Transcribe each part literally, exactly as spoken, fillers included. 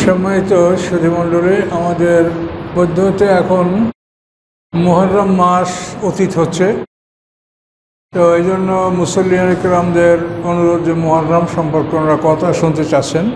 সম্মানিত সুধীমণ্ডলী, আমাদের পদ্ধতিতে এখন মুহররম মাস অতীত হচ্ছে, তো এই জন্য মুসল্লিয়ান কিরামদের অনুরোধ যে মুহররম সম্পর্কে ওনারা কথা শুনতে চাচ্ছেন।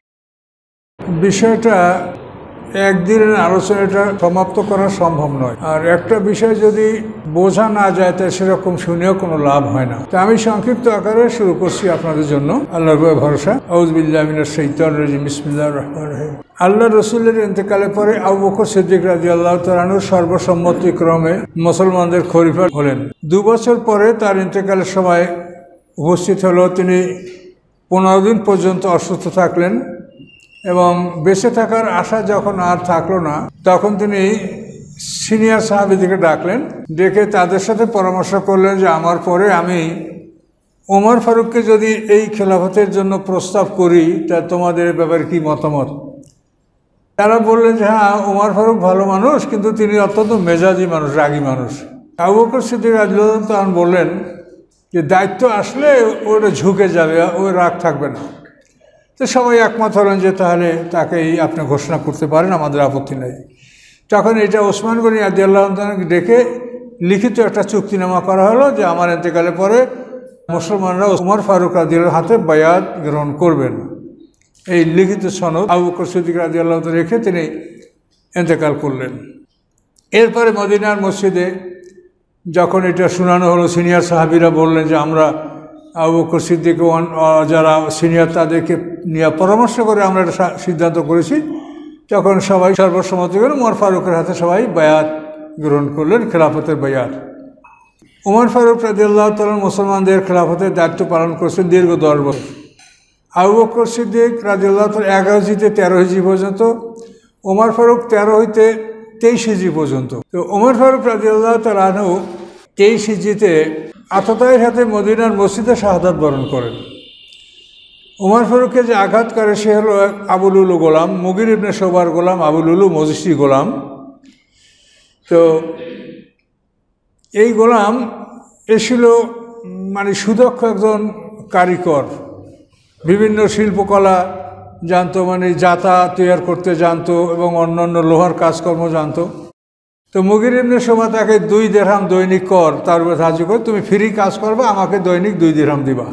বিষয়টা একদিনের আলোচনাটা সমাপ্ত করা সম্ভব নয়, আর একটা বিষয় যদি বোঝা না যায় তা সেরকম শুনেও কোনো লাভ হয় না। তা আমি সংক্ষিপ্ত আকারে শুরু করছি আপনাদের জন্য। আল্লাহর উপর ভরসা। আউযু বিল্লাহি মিনাশ শাইতানির রাজিম। বিসমিল্লাহির রহমানির রহিম। আল্লাহ রসুলের ইন্তেকালের পরে আবু বকর সিদ্দিক রাদিয়াল্লাহু তাআলা আনহু সর্বসম্মতিক্রমে মুসলমানদের খলিফা হলেন। দু বছর পরে তার ইন্তেকালের সময় উপস্থিত হলো, তিনি পনেরো দিন পর্যন্ত অসুস্থ থাকলেন এবং বেঁচে থাকার আশা যখন আর থাকলো না, তখন তিনি সিনিয়র সাহাবীদেরকে ডাকলেন, ডেকে তাদের সাথে পরামর্শ করলেন যে আমার পরে আমি ওমর ফারুককে যদি এই খেলাফতের জন্য প্রস্তাব করি তা তোমাদের ব্যাপারে কি মতামত। তারা বললেন যে হ্যাঁ, ওমর ফারুক ভালো মানুষ, কিন্তু তিনি অত্যন্ত মেজাজি মানুষ, রাগী মানুষ। আবু বকর সিদ্দিক রাদিয়াল্লাহু তাআলা বললেন যে দায়িত্ব আসলে ওটা ঝুঁকে যাবে, ওই রাগ থাকবে না। তো সবাই একমত হলেন যে তাহলে তাকেই আপনি ঘোষণা করতে পারেন, আমাদের আপত্তি নেই। তখন এটা ওসমান গনি রাদিয়াল্লাহু তাআলাকে ডেকে লিখিত একটা চুক্তিনামা করা হলো যে আমার ইন্তেকালের পরে মুসলমানরা ওমর ফারুক রাদিয়াল্লাহু হাতে বায়াত গ্রহণ করবেন। এই লিখিত সনদ আবু বকর সিদ্দিক রাদিয়াল্লাহু তাআলা রেখে তিনি ইন্তেকাল করলেন। এরপরে মদিনার মসজিদে যখন এটা শোনানো হলো, সিনিয়র সাহাবীরা বললেন যে আমরা আবু বকর সিদ্দিক যারা সিনিয়র তাদেরকে নিয়ে পরামর্শ করে আমরা একটা সিদ্ধান্ত করেছি। তখন সবাই সর্বসম্মতি করে ওমর ফারুকের হাতে সবাই বায়াত গ্রহণ করলেন, খেলাফতের বায়াত। ওমর ফারুক রাদিয়াল্লাহু তাআলা মুসলমানদের খেলাফতের দায়িত্ব পালন করেছেন দীর্ঘ দশ বছর। আবু বকর সিদ্দিক রাদিয়াল্লাহু তাআলা এগারো হিজরি তেরো হিজরি পর্যন্ত, ওমর ফারুক তেরো হইতে তেইশ হিজরি পর্যন্ত। তো ওমর ফারুক রাদিয়াল্লাহু তাআলা আনহু তেইশ হিজরিতে আততায়ের হাতে মদিনার মসজিদে শাহাদাত বরণ করেন। ওমর ফারুককে যে আঘাত করে সে হলো আবু লুলু গোলাম, মুগির ইবনে শুবার গোলাম, আবু লুলু মজুসি গোলাম। তো এই গোলাম এছিল মানে সুদক্ষ একজন কারিগর, বিভিন্ন শিল্পকলা জানতো, মানে জাতা তৈরি করতে জানতো এবং অন্যান্য লোহার কাজকর্ম জানতো। তো মুগির ইবনে শুবা তাকে দুই দিরহাম দৈনিক কর তার উপর ধার্য করে, তুমি ফ্রি কাজ করবে, আমাকে দৈনিক দুই দিরহাম দিবা।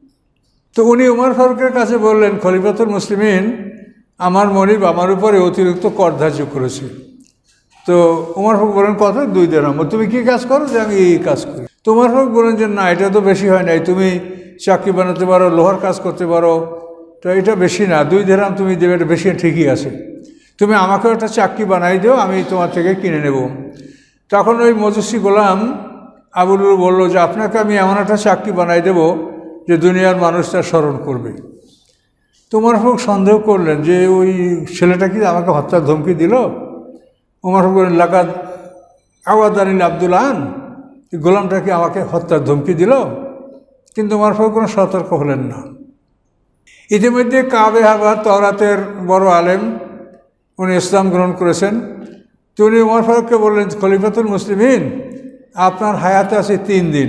তো উনি ওমর ফারুকের কাছে বললেন, খলিফাতুল মুসলিমিন আমার মনিব আমার উপরে অতিরিক্ত কর ধার্য করেছে। তো ওমর ফারুক বলেন কত? দুই দিরহাম। তুমি কি কাজ করো? যে আমি এই কাজ করি। তো ওমর ফারুক বলেন যে না, এটা তো বেশি হয় নাই, তুমি চাকরি বানাতে পারো, লোহার কাজ করতে পারো, তো এটা বেশি না, দুই দিরহাম তুমি দেবে, এটা বেশি ঠিকই আছে, তুমি আমাকেও একটা চাকরি বানাই দিও, আমি তোমার থেকে কিনে নেব। তখন ওই মজুসি গোলাম আবু লুলু বলল যে আপনাকে আমি এমন একটা চাকরি বানাই দেব যে দুনিয়ার মানুষ তার স্মরণ করবে। তো ওমর ফারুক সন্দেহ করলেন যে ওই ছেলেটা কি আমাকে হত্যার ধমকি দিল। ওমর ফারুক বললেন লাকাদ আওয়াদানিল আব্দুল আন, গোলামটা কি আমাকে হত্যার ধমকি দিল? কিন্তু ওমর ফারুক কোনো সতর্ক হলেন না। ইতিমধ্যে কাবে আহবার তওরাতের বড় আলেম, উনি ইসলাম গ্রহণ করেছেন। তো উনি ওমর ফারুককে বললেন খলিফাতুল মুসলিমিন আপনার হায়াতে আছে তিন দিন।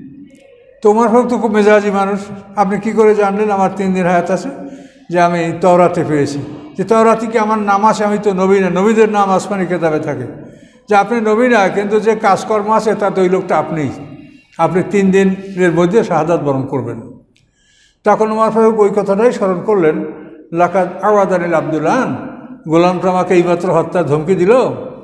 তো ওমর ফারুক তো খুব মেজাজি মানুষ, আপনি কি করে জানলেন আমার তিন দিন হায়াত আছে? যে আমি তওরাতে পেয়েছি। যে তওরাতে কি আমার নাম আছে? আমি তো নবী না, নবীদের নাম আসমানি কেতাবে থাকে। যে আপনি নবী না, কিন্তু যে কাজকর্ম আছে তাতে ওই লোকটা আপনিই, আপনি তিন দিনের মধ্যে শাহাদাত বরণ করবেন। তখন ওমর ফারুক ওই কথাটাই স্মরণ করলেন, লাকাদ আওয়াদানিল আব্দুল আন, গোলামটা আমাকে এইমাত্র হত্যার ধমকি দিল,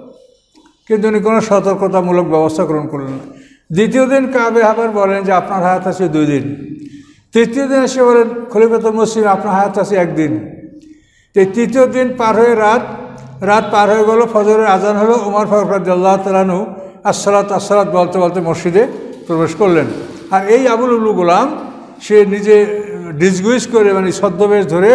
কিন্তু উনি কোনো সতর্কতামূলক ব্যবস্থা গ্রহণ করলেন না। দ্বিতীয় দিন কাবে আহবার বলেন যে আপনার হায়াত আছে দুই দিন। তৃতীয় দিন এসে বলেন খলিফাতুল মুসলিমিন আপনার হায়াত আছে একদিন। তো তৃতীয় দিন পার হয়ে রাত রাত পার হয়ে গেল, ফজরের আজান হলো। ওমর ফারুক রাদিয়াল্লাহু তাআলা আনহু আসসালাত আসসালাত বলতে বলতে মসজিদে প্রবেশ করলেন। আর এই আবু লুলু গোলাম সে নিজে ডিসগুইজ করে, মানে ছদ্মবেশ ধরে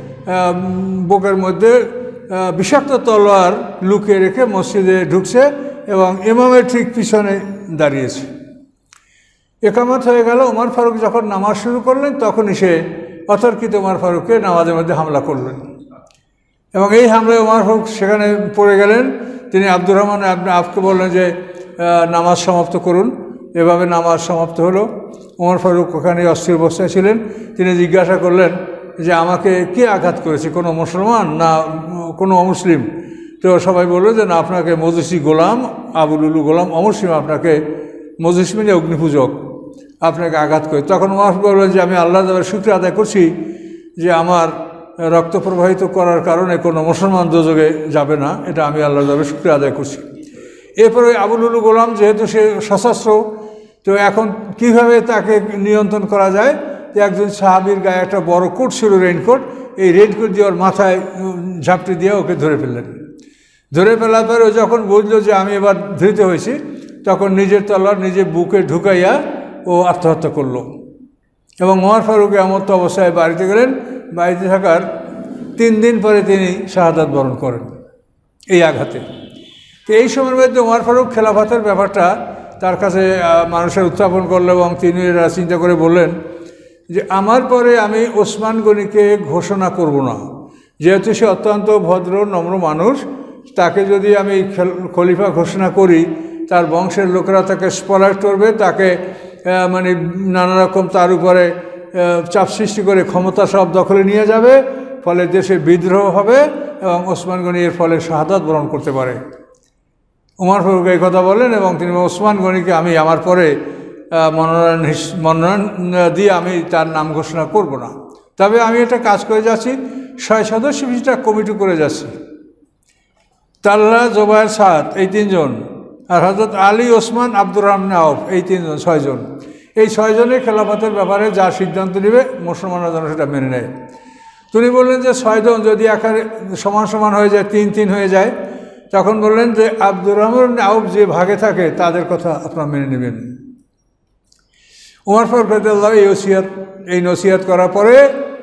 বুকের মধ্যে বিষাক্ত তলোয়ার লুকিয়ে রেখে মসজিদে ঢুকছে এবং ইমামের ঠিক পিছনে দাঁড়িয়েছে। একামত হয়ে গেল। ওমর ফারুক যখন নামাজ শুরু করলেন তখনই সে অতর্কিত ওমর ফারুককে নামাজের মধ্যে হামলা করলেন এবং এই হামলায় ওমর ফারুক সেখানে পড়ে গেলেন। তিনি আব্দুর রহমান ইবনে আফকে বললেন যে নামাজ সমাপ্ত করুন। এভাবে নামাজ সমাপ্ত হলো। ওমর ফারুক ওখানে অস্থির অবস্থায় ছিলেন। তিনি জিজ্ঞাসা করলেন যে আমাকে কে আঘাত করেছে, কোনো মুসলমান না কোনো অমুসলিম? তো সবাই বললো যে না, আপনাকে মজুসি গোলাম আবু লুলু গোলাম অমুসলিম, আপনাকে মজুসি মানে অগ্নিপূজক, আপনাকে আঘাত করে। তখন ওমর বললেন যে আমি আল্লাহ তাআলার শুকর আদায় করছি যে আমার রক্ত প্রবাহিত করার কারণে কোনো মুসলমান দোজখে যাবে না, এটা আমি আল্লাহ তাআলার শুকর আদায় করছি। এরপরে আবু লুলু গোলাম যেহেতু সে সশস্ত্র, তো এখন কিভাবে তাকে নিয়ন্ত্রণ করা যায়? যে একজন সাহাবীর গায়ে একটা বড় কোট ছিল, রেইনকোট, এই রেইনকোট দিয়ে ওর মাথায় ঝাপটি দিয়ে ওকে ধরে ফেললেন। ধরে ফেলার পরে ও যখন বুঝলো যে আমি এবার ধৃত হয়েছি, তখন নিজের তলোয়ার নিজে বুকে ঢুকাইয়া ও আত্মহত্যা করলো। এবং ওমর ফারুক এমত অবস্থায় বাড়িতে গেলেন। বাড়িতে থাকার তিন দিন পরে তিনি শাহাদাত বরণ করেন এই আঘাতে। তো এই সময়ের মধ্যে ওমর ফারুক খেলাফতের ব্যাপারটা তার কাছে মানুষের উত্থাপন করলো এবং তিনি এরা চিন্তা করে বললেন যে আমার পরে আমি ওসমান গনিকে ঘোষণা করব না, যেহেতু সে অত্যন্ত ভদ্র নম্র মানুষ, তাকে যদি আমি খলিফা ঘোষণা করি তার বংশের লোকেরা তাকে স্পলাইট করবে, তাকে মানে নানা রকম তার উপরে চাপ সৃষ্টি করে ক্ষমতা সব দখলে নিয়ে যাবে, ফলে দেশে বিদ্রোহ হবে এবং ওসমান গনি এর ফলে শাহাদাত বরণ করতে পারে। ওমর ফারুক এই কথা বলেন এবং তিনি ওসমান গনিকে আমি আমার পরে মনোনয়ন মনোনয়ন দিয়ে আমি তার নাম ঘোষণা করব না, তবে আমি একটা কাজ করে যাচ্ছি, ছয় সদস্য বিশিষ্ট কমিটি করে যাচ্ছি। তালহা, জুবায়ের, সাদ এই তিনজন, আর হযরত আলী, ওসমান, আব্দুর রহমান আউফ এই তিনজন, ছয়জন। এই ছয়জনের খেলাফতের ব্যাপারে যা সিদ্ধান্ত নেবে মুসলমানরা যেন সেটা মেনে নেয়। তিনি বললেন যে ছয়জন যদি একারে সমান সমান হয়ে যায়, তিন তিন হয়ে যায়, তখন বললেন যে আব্দুর রহমান আউফ যে ভাগে থাকে তাদের কথা আপনারা মেনে নেবেন। ওমর ফারুক রাদিয়াল্লাহু আনহু এই ওসিয়াত এই নসিহত করার পরে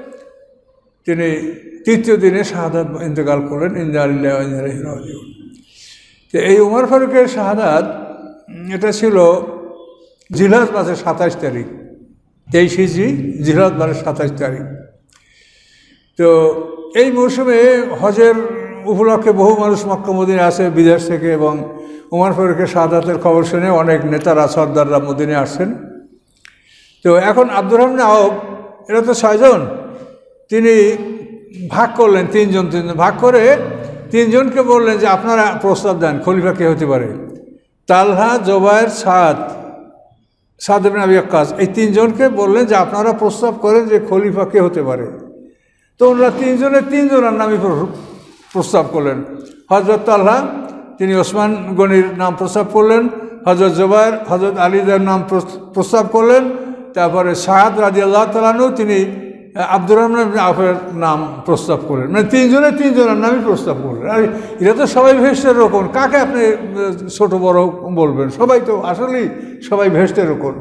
তিনি তৃতীয় দিনে শাহাদাত ইন্তেকাল করলেন। ইন্না লিল্লাহি ওয়া ইন্না ইলাইহি রাজিউন। তো এই ওমর ফারুকের শাহাদাত এটা ছিল জিলহজ মাসের সাতাশ তারিখ, তেইশ হিজরি জিলহজ মাসের সাতাশ তারিখ। তো এই মৌসুমে হজের উপলক্ষে বহু মানুষ মক্কা মদিনায় আসে বিদেশ থেকে, এবং ওমর ফারুকের শাহাদাতের খবর শুনে অনেক নেতারা সর্দাররা মদিনায় আসছেন। তো এখন আব্দুর রহমান আউফ, এরা তো ছয়জন, তিনি ভাগ করলেন, তিনজন তিনজন ভাগ করে তিনজনকে বললেন যে আপনারা প্রস্তাব দেন খলিফা কে হতে পারে। তালহা, জুবায়ের, সাদ সাদ ইবনে আবি ওয়াক্কাস এই তিনজনকে বললেন যে আপনারা প্রস্তাব করেন যে খলিফা কে হতে পারে। তো ওনারা তিনজনের তিনজনের নামই প্রস্তাব করলেন। হযরত তালহা তিনি ওসমান গনির নাম প্রস্তাব করলেন, হযরত জুবায়ের হযরত আলীদের নাম প্রস্তাব করলেন, তারপরে সাদ রাদিয়াল্লাহু তাআলা আনহু তিনি আব্দুর রহমান আউফের নাম প্রস্তাব করলেন। মানে তিনজনের তিনজনের নামই প্রস্তাব করলেন। আর এটা তো সবাই ভেস্টের রকম, কাকে আপনি ছোট বড় বলবেন? সবাই তো আসলেই সবাই ভেস্টের রকম।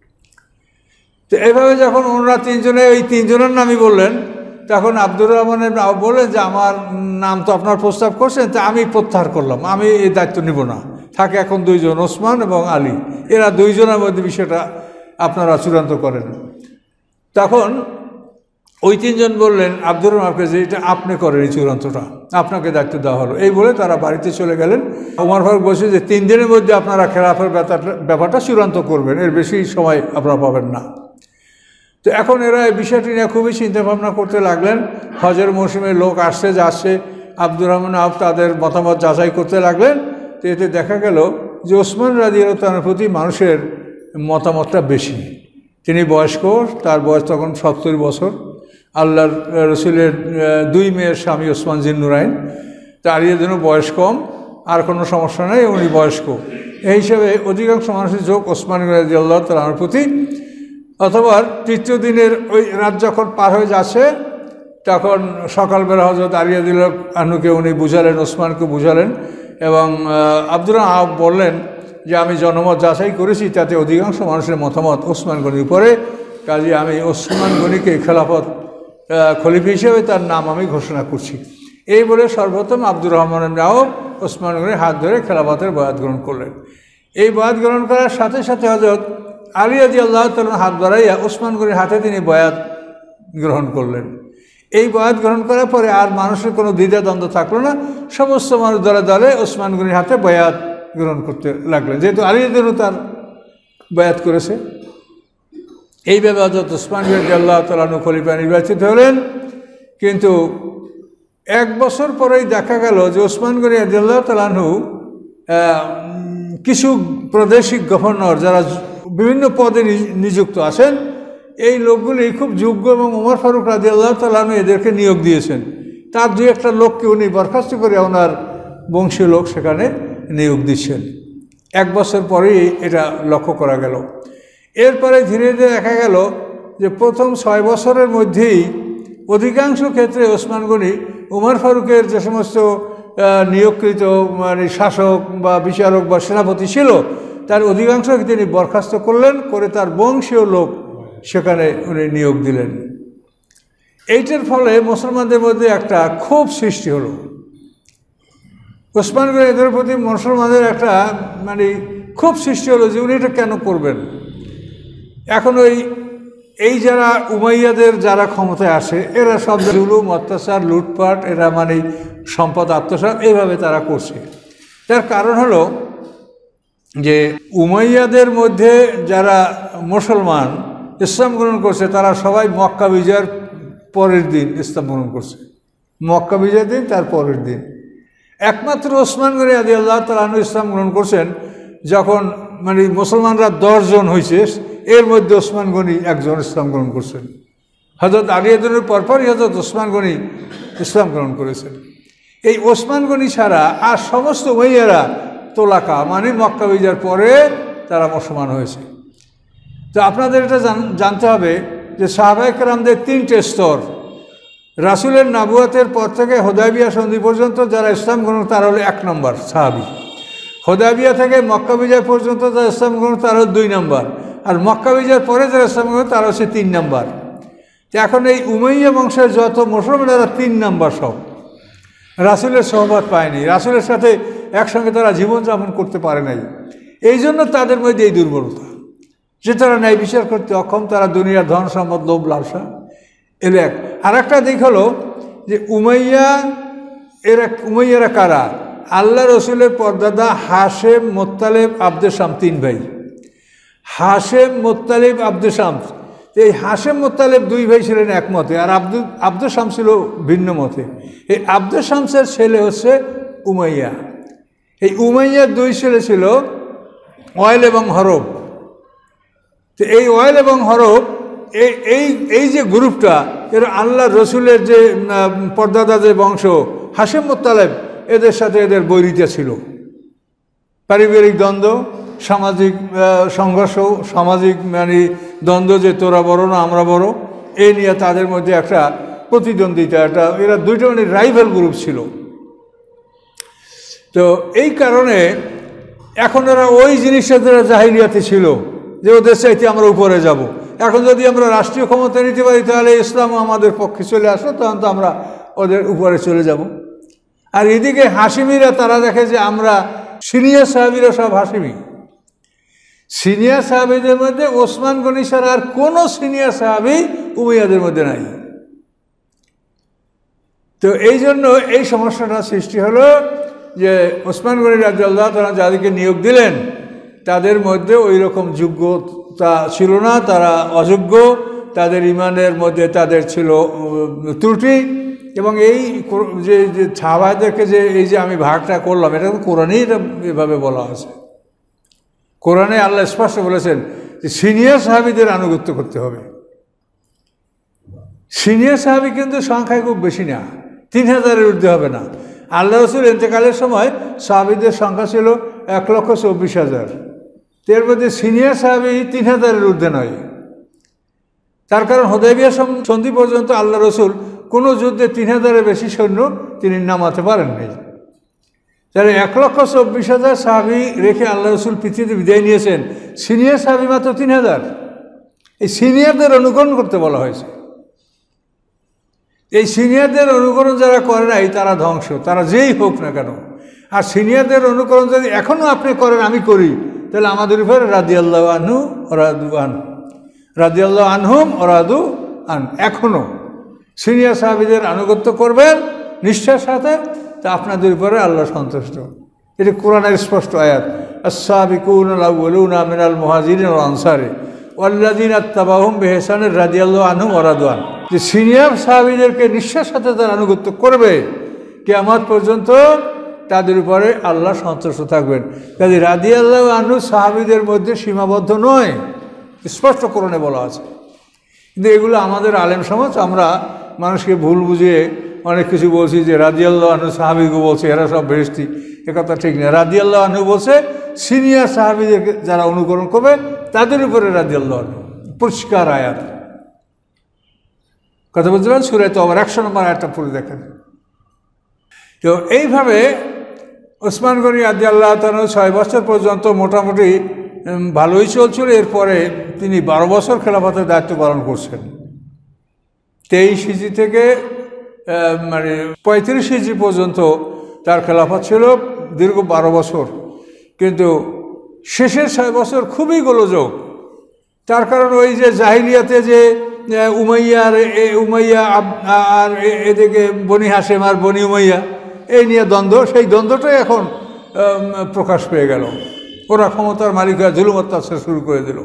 তো এইভাবে যখন ওনারা তিনজনে ওই তিনজনের নামই বললেন, তখন আব্দুর রহমানের বললেন যে আমার নাম তো আপনার প্রস্তাব করছেন, তা আমি প্রত্যাহার করলাম, আমি এই দায়িত্ব নিব না। থাকে এখন দুইজন, ওসমান এবং আলী, এরা দুইজনের মধ্যে বিষয়টা আপনারা চূড়ান্ত করেন। তখন ওই তিনজন বললেন আব্দুর রহমানকে যে এটা আপনি করেন, এই চূড়ান্তটা আপনাকে দায়িত্ব দেওয়া হলো। এই বলে তারা বাড়িতে চলে গেলেন। ওমর ফারুক বলছে যে তিন দিনের মধ্যে আপনারা খেলাফের ব্যাপারটা চূড়ান্ত করবেন, এর বেশি সময় আপনারা পাবেন না। তো এখন এরা এই বিষয়টি নিয়ে খুবই চিন্তা ভাবনা করতে লাগলেন। হজের মৌসুমে লোক আসছে যাচ্ছে, আব্দুর রহমান আউফ তাদের মতামত যাচাই করতে লাগলেন। তো এতে দেখা গেল যে ওসমান রাদিয়াল্লাহু তাআলার প্রতি মানুষের মতামতটা বেশি। তিনি বয়স্ক, তার বয়স তখন সত্তর বছর। আল্লাহর রসুলের দুই মেয়ের স্বামী ওসমান জিন্নুরাইন, তার জন্য বয়স কম, আর কোনো সমস্যা নেই, উনি বয়স্ক। এই হিসাবে অধিকাংশ মানুষের চোখ ওসমান রাদিয়াল্লাহু তাআলার প্রতি। অথবা তৃতীয় দিনের ওই রাত যখন পার হয়ে যাচ্ছে, তখন সকালবেলা হযরত আলী রাদিয়াল্লাহু আনহুকে উনি বুঝালেন, ওসমানকে বুঝালেন, এবং আব্দুর রহমান আউফ বললেন যে আমি জনমত যাচাই করেছি, তাতে অধিকাংশ মানুষের মতামত ওসমান গনির উপরে, কাজে আমি ওসমান গনিকে খেলাফত খলিফা হিসেবে তার নাম আমি ঘোষণা করছি। এই বলে সর্বপ্রথম আব্দুর রহমান আউফ ওসমান গনির হাত ধরে খেলাফতের বয়াত গ্রহণ করলেন। এই বয়াত গ্রহণ করার সাথে সাথে হযরত আলী রাদিয়াল্লাহু তাআলা হাত বাড়াইয়া ওসমান গনির হাতে তিনি বয়াত গ্রহণ করলেন। এই বয়াত গ্রহণ করার পরে আর মানুষের কোনো দ্বিধাদ্বন্দ্ব থাকলো না, সমস্ত মানুষ দলে দলে ওসমান গনির হাতে বয়াত গ্রহণ করতে লাগলেন, যেহেতু আলী রাদিয়াল্লাহু তার বয়াত করেছে। এইভাবে হযরত ওসমান রাদিয়াল্লাহু তাআলা আনহু খলিফা নির্বাচিত হলেন। কিন্তু এক বছর পরেই দেখা গেল যে ওসমান গনি রাদিয়াল্লাহু তাআলা আনহু কিছু প্রাদেশিক গভর্নর যারা বিভিন্ন পদে নিযুক্ত আছেন, এই লোকগুলি খুব যোগ্য এবং ওমর ফারুক রাদিয়াল্লাহু তাআলা আনহু এদেরকে নিয়োগ দিয়েছেন। তার দুই একটা লোককে উনি বরখাস্ত করে ওনার বংশীয় লোক সেখানে নিয়োগ দিচ্ছেন। এক বছর পরেই এটা লক্ষ্য করা গেল। এরপরে ধীরে ধীরে দেখা গেল যে প্রথম ছয় বছরের মধ্যেই অধিকাংশ ক্ষেত্রে ওসমান গনি ওমর ফারুকের যে সমস্ত নিয়োগকৃত মানে শাসক বা বিচারক বা সেনাপতি ছিল তার অধিকাংশকে তিনি বরখাস্ত করলেন, করে তার বংশীয় লোক সেখানে উনি নিয়োগ দিলেন। এইটার ফলে মুসলমানদের মধ্যে একটা ক্ষোভ সৃষ্টি হলো। ওসমান গনি এদের প্রতি মুসলমানদের একটা মানে ক্ষোভ সৃষ্টি হলো যে উনি এটা কেন করবেন। এখন ওই এই যারা উমাইয়াদের যারা ক্ষমতায় আসে এরা সব জুলুম অত্যাচার লুটপাট এরা মানে সম্পদ আত্মসাৎ এইভাবে তারা করছে। তার কারণ হলো যে উমাইয়াদের মধ্যে যারা মুসলমান ইসলাম গ্রহণ করছে তারা সবাই মক্কা বিজয়ের পরের দিন ইসলাম গ্রহণ করছে। মক্কা বিজয়ের দিন তার পরের দিন। একমাত্র ওসমান গনি রাদিয়াল্লাহু তাআলা আনহু ইসলাম গ্রহণ করছেন যখন মানে মুসলমানরা দশজন হয়েছে, এর মধ্যে ওসমান গনি একজন ইসলাম গ্রহণ করছেন। হযরত আলী আদনের পরপরই হযরত ওসমান গনি ইসলাম গ্রহণ করেছেন। এই ওসমান গনি ছাড়া আর সমস্ত উমাইয়ারা তোলাকা মানে মক্কা বিজয়ের পরে তারা মুসলমান হয়েছে। তো আপনাদের এটা জানতে হবে যে সাহাবায়ে কেরামদের তিনটে স্তর। রাসূলের নবুয়তের পর থেকে হুদায়বিয়া সন্ধি পর্যন্ত যারা ইসলাম গ্রহণ তারা হলো এক নম্বর সাহাবী। হুদায়বিয়া থেকে মক্কা বিজয় পর্যন্ত যারা ইসলাম গ্রহণ তারা হলো দুই নম্বর। আর মক্কা বিজয়ের পরে যারা ইসলাম গ্রহণ তারা হচ্ছে তিন নম্বর। তো এখন এই উমাইয়া বংশের যত মুসলমানেরা তিন নম্বর সব রাসূলের সোহবত পায়নি, রাসূলের সাথে একসঙ্গে তারা জীবনযাপন করতে পারে নাই। এই জন্য তাদের মধ্যে এই দুর্বলতা যে তারা ন্যায় বিচার করতে অক্ষম, তারা দুনিয়ার ধন সম্পদ লোভ লালসা এর এক। আর একটা দিক হলো যে উমাইয়া এরা উমাইয়ারা কারা? আল্লাহ রসুলের পরদাদা হাশেম মোত্তালেব আব্দে শাম, তিন ভাই হাশেম মোত্তালেব আব্দে শাম। এই হাশেম মোত্তালেব দুই ভাই ছিলেন একমতে, আর আব্দুল আব্দে শাম ছিল ভিন্ন মতে। এই আব্দে শামসের ছেলে হচ্ছে উমাইয়া। এই উমাইয়ার দুই ছেলে ছিল ওয়াইল এবং হরব। তো এই ওয়াইল এবং হরব এই এই এই যে গ্রুপটা এরা আল্লাহ রসুলের যে পরদাদা যে বংশ হাশেম মোত্তালেব এদের সাথে এদের বৈরিতা ছিল। পারিবারিক দ্বন্দ্ব, সামাজিক সংঘর্ষ, সামাজিক মানে দ্বন্দ্ব যে তোরা বড় না আমরা বড়, এই নিয়ে তাদের মধ্যে একটা প্রতিদ্বন্দ্বিতা, একটা এরা দুইটা মানে রাইভাল গ্রুপ ছিল। তো এই কারণে এখন এরা ওই জিনিসটা যারা জাহিলিয়াতে ছিল যে ওদের চাইতে আমরা উপরে যাব, এখন যদি আমরা রাষ্ট্রীয় ক্ষমতা নিতে পারি তাহলে ইসলাম আমাদের পক্ষে চলে আসো, তখন তো আমরা ওদের উপরে চলে যাব। আর এদিকে হাশিমিরা তারা দেখে যে আমরা সিনিয়র সাহাবীরা সব হাশিমি। সিনিয়র সাহাবীদের মধ্যে ওসমান গনি ছাড়া আর কোনো সিনিয়র সাহাবী উমাইয়াদের মধ্যে নাই। তো এই জন্য এই সমস্যাটা সৃষ্টি হলো যে ওসমান গনি রাদিয়াল্লাহু তাআলা যাদেরকে নিয়োগ দিলেন তাদের মধ্যে ওই রকম যোগ্যতা ছিল না, তারা অযোগ্য, তাদের ইমানের মধ্যে তাদের ছিল ত্রুটি। এবং এই যে যে সাহাবাদেরকে যে এই যে আমি ভাগটা করলাম এটা তো কোরআনেই এটা এভাবে বলা আছে। কোরআনে আল্লাহ স্পষ্ট বলেছেন যে সিনিয়র সাহাবীদের আনুগত্য করতে হবে। সিনিয়র সাহাবী কিন্তু সংখ্যায় খুব বেশি না, তিন হাজারের ঊর্ধ্বে হবে না। আল্লাহ রসুল ইন্তেকালের সময় সাহাবীদের সংখ্যা ছিল এক লক্ষ চব্বিশ হাজার। এর মধ্যে সিনিয়র সাহাবী তিন হাজারের ঊর্ধ্বে নয়। তার কারণ হুদায়বিয়া সন্ধি পর্যন্ত আল্লাহ রসুল কোনো যুদ্ধে তিন হাজারের বেশি সৈন্য তিনি নামাতে পারেননি। তাহলে এক লক্ষ চব্বিশ হাজার সাহাবী রেখে আল্লাহ রসুল পৃথিবীতে বিদায় নিয়েছেন, সিনিয়র সাহাবী মাত্র তিন হাজার। এই সিনিয়রদের অনুকরণ করতে বলা হয়েছে। এই সিনিয়রদের অনুকরণ যারা করে নাই তারা ধ্বংস, তারা যেই হোক না কেন। আর সিনিয়রদের অনুকরণ যদি এখনও আপনি করেন, আমি করি, তাহলে আমাদের উপরে রাদিয়াল্লাহু আনহু ওরাদু আন রাদিয়াল্লাহু আনহুম ওরাদু আন এখনও সিনিয়র সাহাবীদের আনুগত্য করবেন নিষ্ঠার সাথে, তা আপনাদের উপরে আল্লাহ সন্তুষ্ট। এটি কোরআনের স্পষ্ট আয়াত। আস-সাবিকুনাল আউয়ালুনা মিনাল মুহাজিরিন ওয়াল আনসারি ওয়াল্লাযীনা তাবাউহুম বিইহসান রাদিয়াল্লাহু আনহুম ওয়া রাদওয়ান, যে সিনিয়র সাহাবীদেরকে নিঃশ্বাসের সাথে তারা আনুগত্য করবে কিয়ামত পর্যন্ত, তাদের উপরে আল্লাহ সন্তুষ্ট থাকবেন। কাজে রাদিয়াল্লাহু আনহু সাহাবীদের মধ্যে সীমাবদ্ধ নয়, স্পষ্ট কোরআনে বলা আছে। কিন্তু এগুলো আমাদের আলেম সমাজ, আমরা মানুষকে ভুল বুঝিয়ে অনেক কিছু বলছি যে রাদিয়াল্লাহু আনহু সাহাবীকে বলছে এরা সব বেহেশতি, একথা ঠিক না। রাদিয়াল্লাহু আনহু বলছে সিনিয়র সাহাবীদেরকে যারা অনুকরণ করবে তাদের উপরে রাদিয়াল্লাহু আনহু, পরিষ্কার আয়াত। কথা বলতে পারেন সূরা তওবার একশো নম্বর আয়াতটা পড়ে দেখেন। তো এইভাবে ওসমান গনি রাদিয়াল্লাহু তাআলা ছয় বছর পর্যন্ত মোটামুটি ভালোই চলছিল। এরপরে তিনি বারো বছর খেলাফতের দায়িত্ব পালন করছেন। তেইশ হিজরি থেকে মানে পঁয়ত্রিশ হিজরি পর্যন্ত তার খেলাফত ছিল, দীর্ঘ বারো বছর। কিন্তু শেষের ছয় বছর খুবই গোলযোগ। তার কারণ ওই যে জাহিলিয়াতে যে উমাইয়া আর উমাইয়া আর এদিকে বনি হাশেম আর বনি উমাইয়া, এই নিয়ে দ্বন্দ্ব, সেই দ্বন্দ্বটাই এখন প্রকাশ পেয়ে গেল। ওরা ক্ষমতার মালিক হয়ে জুলুম অত্যাচার শুরু করে দিল।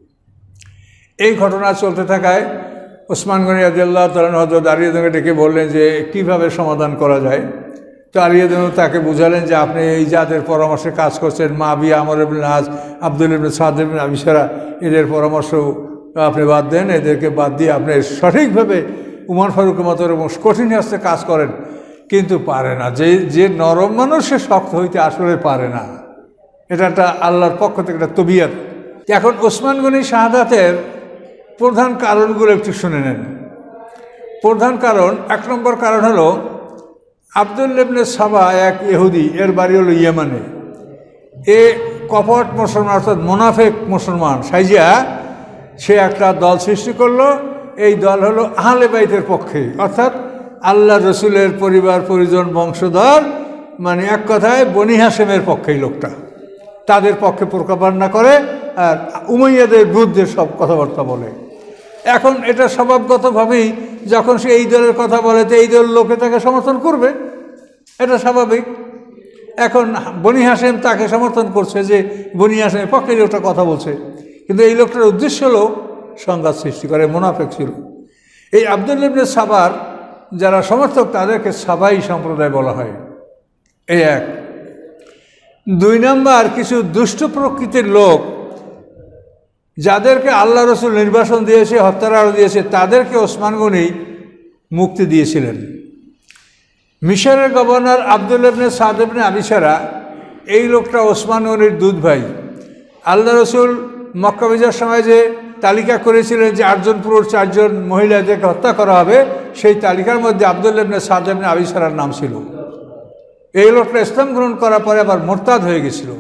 এই ঘটনা চলতে থাকায় ওসমান গনি রাদিয়াল্লাহু তাআলা হযরত আলিকে ডেকে বললেন যে কীভাবে সমাধান করা যায়। তো আলী তাকে বুঝালেন যে আপনি এই যাদের পরামর্শে কাজ করছেন, মাবিয়া, আমর ইবনে আস, আব্দুল ইবনে সাদ ইবনে আবি সারা, এদের পরামর্শ আপনি বাদ দেন। এদেরকে বাদ দিয়ে আপনি সঠিকভাবে উমর ফারুকের মতো এবং কঠিন হস্তে কাজ করেন। কিন্তু পারে না, যে যে নরম মানুষ সে শক্ত হইতে আসলে পারে না। এটা একটা আল্লাহর পক্ষ থেকে একটা তবিয়ত। এখন ওসমান গনি শাহাদাতের প্রধান কারণগুলো একটু শুনে নেন। প্রধান কারণ, এক নম্বর কারণ হলো আব্দুল্লাহ ইবনে সাবা, এক ইহুদি, এর বাড়ি হলো ইয়েমানে। এ কপট মুসলমান অর্থাৎ মোনাফেক মুসলমান সাইজিয়া সে একটা দল সৃষ্টি করলো। এই দল হলো আহলে বাইতের পক্ষে, অর্থাৎ আল্লাহ রসুলের পরিবার পরিজন বংশধর, মানে এক কথায় বনি হাশেমের পক্ষেই লোকটা, তাদের পক্ষে প্রকাপান্না করে আর উমাইয়াদের বিরুদ্ধে সব কথাবার্তা বলে। এখন এটা স্বভাবগতভাবেই যখন সে এই দলের কথা বলে তো এই দলের লোকে তাকে সমর্থন করবে, এটা স্বাভাবিক। এখন বনি হাশেম তাকে সমর্থন করছে যে বনি হাশেমের পক্ষে লোকটা কথা বলছে, কিন্তু এই লোকটার উদ্দেশ্য হলো সংঘাত সৃষ্টি করে, মুনাফিক ছিল। এই আব্দুল্লাহ ইবনে সাবার যারা সমর্থক তাদেরকে সাবাই সম্প্রদায় বলা হয়। এই এক। দুই নম্বর, কিছু দুষ্ট প্রকৃতির লোক যাদেরকে আল্লাহ রসুল নির্বাসন দিয়েছে, হত্যার আরো দিয়েছে, তাদেরকে ওসমান গনি মুক্তি দিয়েছিলেন। মিশরের গভর্নর আব্দুল্লাহ ইবনে সাদ ইবনে আবি সারা, এই লোকটা ওসমান গনির দুধ ভাই। আল্লাহ রসুল মক্কা বিজয়ের সময় যে তালিকা করেছিলেন যে আটজন পুরুষ চারজন মহিলাদেরকে হত্যা করা হবে, সেই তালিকার মধ্যে আব্দুল্লাহ ইবনে সাদ ইবনে আবি সারার নাম ছিল। এই লোকটা ইসলাম গ্রহণ করার পরে আবার মোরতাদ হয়ে গেছিল।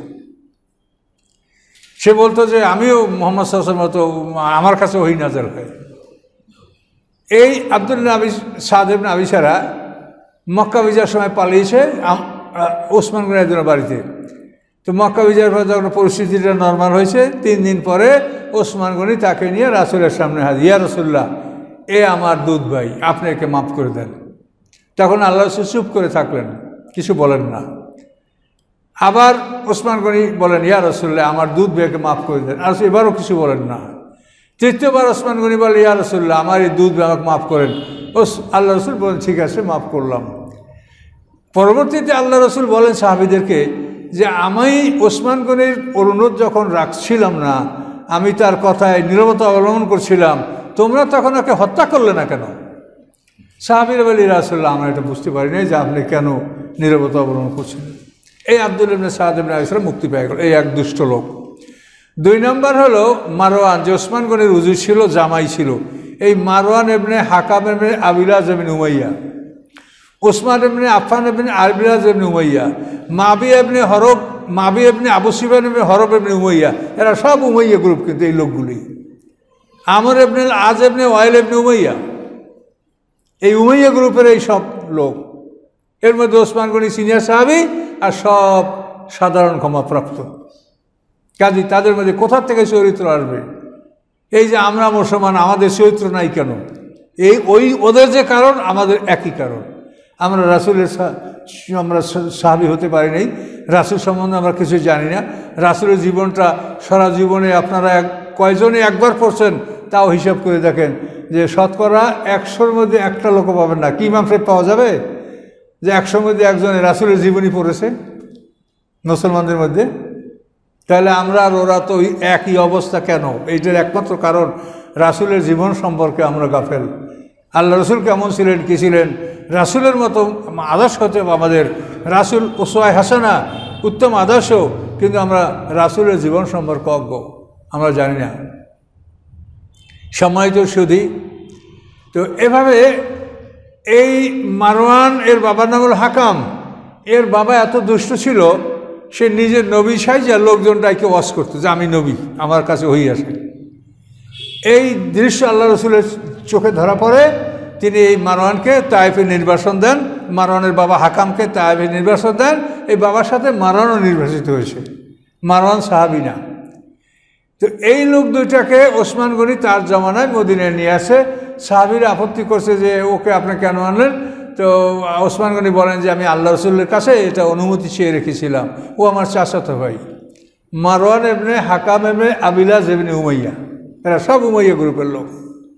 সে বলতো যে আমিও মোহাম্মদ সাল্লাল্লাহু আলাইহি ওয়াসাল্লামের মতো, আমার কাছে ওহী নাযিল হয়। এই আব্দুল্লাহ আবি সাদ ইবনে আবি সারা মক্কা বিজয়ের সময় পালিয়েছে ওসমান গনির বাড়িতে। তো মক্কা বিজয়ের পর যখন পরিস্থিতিটা নর্মাল হয়েছে, তিন দিন পরে ওসমান গনি তাকে নিয়ে রাসূলের সামনে হাজির। ইয়া রাসূলুল্লাহ, এ আমার দুধ ভাই, আপনি একে মাফ করে দেন। তখন আল্লাহ রাসূল চুপ করে থাকলেন, কিছু বলেন না। আবার ওসমান গনি বলেন, ইয়া রাসূলুল্লাহ, আমার দুধ ভাইকে মাফ করে দেন। আর এবারও কিছু বলেন না। তৃতীয়বার ওসমান গনি বলে, ইয়া রাসূলুল্লাহ, আমার এই দুধ ভাই আমাকে মাফ করেন। ওস আল্লাহ রসুল বলেন, ঠিক আছে, মাফ করলাম। পরবর্তীতে আল্লাহ রসুল বলেন সাহাবীদেরকে যে আমি ওসমান গনির অনুরোধ যখন রাখছিলাম না, আমি তার কথায় নীরবতা অবলম্বন করছিলাম, তোমরা তখন ওকে হত্যা করলে না কেন? সাহাবীরা বলে, ইয়া রাসূলুল্লাহ, আমরা এটা বুঝতে পারি নাই যে আপনি কেন নীরবতা অবলম্বন করছেন। এই আব্দুল্লাহ ইবনে সাদ ইবনে আবি সারা মুক্তি পেয়ে গেল। এই এক দুষ্ট লোক। দুই নম্বর হলো মারওয়ান, যে ওসমান গনির হুজুর ছিল, জামাই ছিল। এই Marwan ibn Hakam ibn Abilaj ibn Umayya, Osman ibn Affan ibn Abilaj ibn Umayya, Mabiya ibn Harb, Mabiya ibn Abu Sufyan ibn Harb ibn Umayya, এরা সব উমাইয়া গ্রুপ। কিন্তু এই লোকগুলি আমর ইবনে আজ ইবনে ওয়াইল ইবনে উমাইয়া, এই উমাইয়া গ্রুপের এই সব লোক। এর মধ্যে ওসমান গনি সিনিয়র সাহাবী আর সব সাধারণ ক্ষমাপ্রাপ্ত। কাজী তাদের মধ্যে কোথা থেকে চরিত্র আসবে? এই যে আমরা মুসলমান, আমাদের চরিত্র নাই কেন? এই ওই ওদের যে কারণ, আমাদের একই কারণ। আমরা রাসূলের আমরা সাহাবী হতে পারি নাই, রাসূল সম্বন্ধে আমরা কিছু জানি না। রাসূলের জীবনটা সারা জীবনে আপনারা এক কয়জনে একবার পড়ছেন তাও হিসাব করে দেখেন যে শতকরা একশোর মধ্যে একটা লোকও পাবেন না। কি ইমাম সাহেব পাওয়া যাবে যে একশোর মধ্যে একজনে রাসূলের জীবনী পড়েছে মুসলমানদের মধ্যে? তাহলে আমরা আর ওরা তো একই অবস্থা কেন? এইটার একমাত্র কারণ রাসূলের জীবন সম্পর্কে আমরা গাফেল। আল্লাহ রসুল কেমন ছিলেন, কী ছিলেন, রাসূলের মতো আদর্শ হতে আমাদের, রাসূল উসওয়ায়ে হাসানা, উত্তম আদর্শ, কিন্তু আমরা রাসূলের জীবন সম্পর্কে অজ্ঞ, আমরা জানি না। সম্মানিত সুধী, তো এভাবে এই মারওয়ান, এর বাবার নাম হল হাকাম, এর বাবা এত দুষ্ট ছিল, সে নিজের নবী সাইজা লোকজনটাকে ওয়াজ করতো যে আমি নবী, আমার কাছে হই আসে। এই দৃশ্য আল্লাহ রসুলের চোখে ধরা পড়ে। তিনি এই মারওয়ানকে তায়েফে নির্বাসন দেন, মারওয়ানের বাবা হাকামকে তায়েফে নির্বাসন দেন। এই বাবার সাথে মারওয়ানও নির্বাসিত হয়েছে, মারওয়ান সাহাবী না। তো এই লোক দুইটাকে ওসমান গনি তার জমানায় মদিনায় নিয়ে আসে। সাহাবীরা আপত্তি করছে যে ওকে আপনি কেন আনলেন? তো ওসমান গনি বলেন যে আমি আল্লাহ রসুলের কাছে এটা অনুমতি চেয়ে রেখেছিলাম, ও আমার চাচাতো ভাই। মারওয়ান এমনি হাকাম এমনি আবিলাজ এমনি উমাইয়া, এরা সব উমাইয়া গ্রুপের লোক।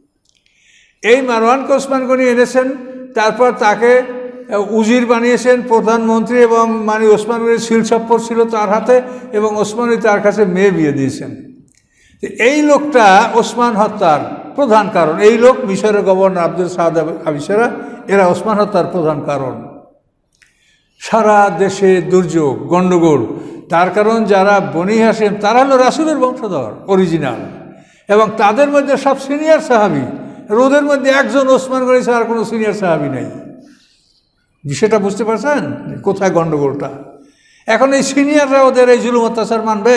এই মারওয়ানকে ওসমান গনি এনেছেন, তারপর তাকে উজির বানিয়েছেন, প্রধানমন্ত্রী, এবং মানে ওসমান গনির শিলছপ্পর ছিল তার হাতে, এবং ওসমান গনি তার কাছে মেয়ে বিয়ে দিয়েছেন। এই লোকটা ওসমান হত্যার প্রধান কারণ। এই লোক মিশরের গভর্নর আব্দুল সাদ আবিসেরা, এরা ওসমান হত্যার প্রধান কারণ। সারা দেশে দুর্যোগ গণ্ডগোল, তার কারণ যারা বনি হাশিম তারা হলো রাসূলের বংশধর অরিজিনাল, এবং তাদের মধ্যে সব সিনিয়র সাহাবী। রোদের মধ্যে একজন ওসমান গনি ছাড়া কোনো সিনিয়র সাহাবী নেই। বিষয়টা বুঝতে পারছেন কোথায় গণ্ডগোলটা? এখন এই সিনিয়ররা ওদের এই জুলুম অত্যাচার মানবে?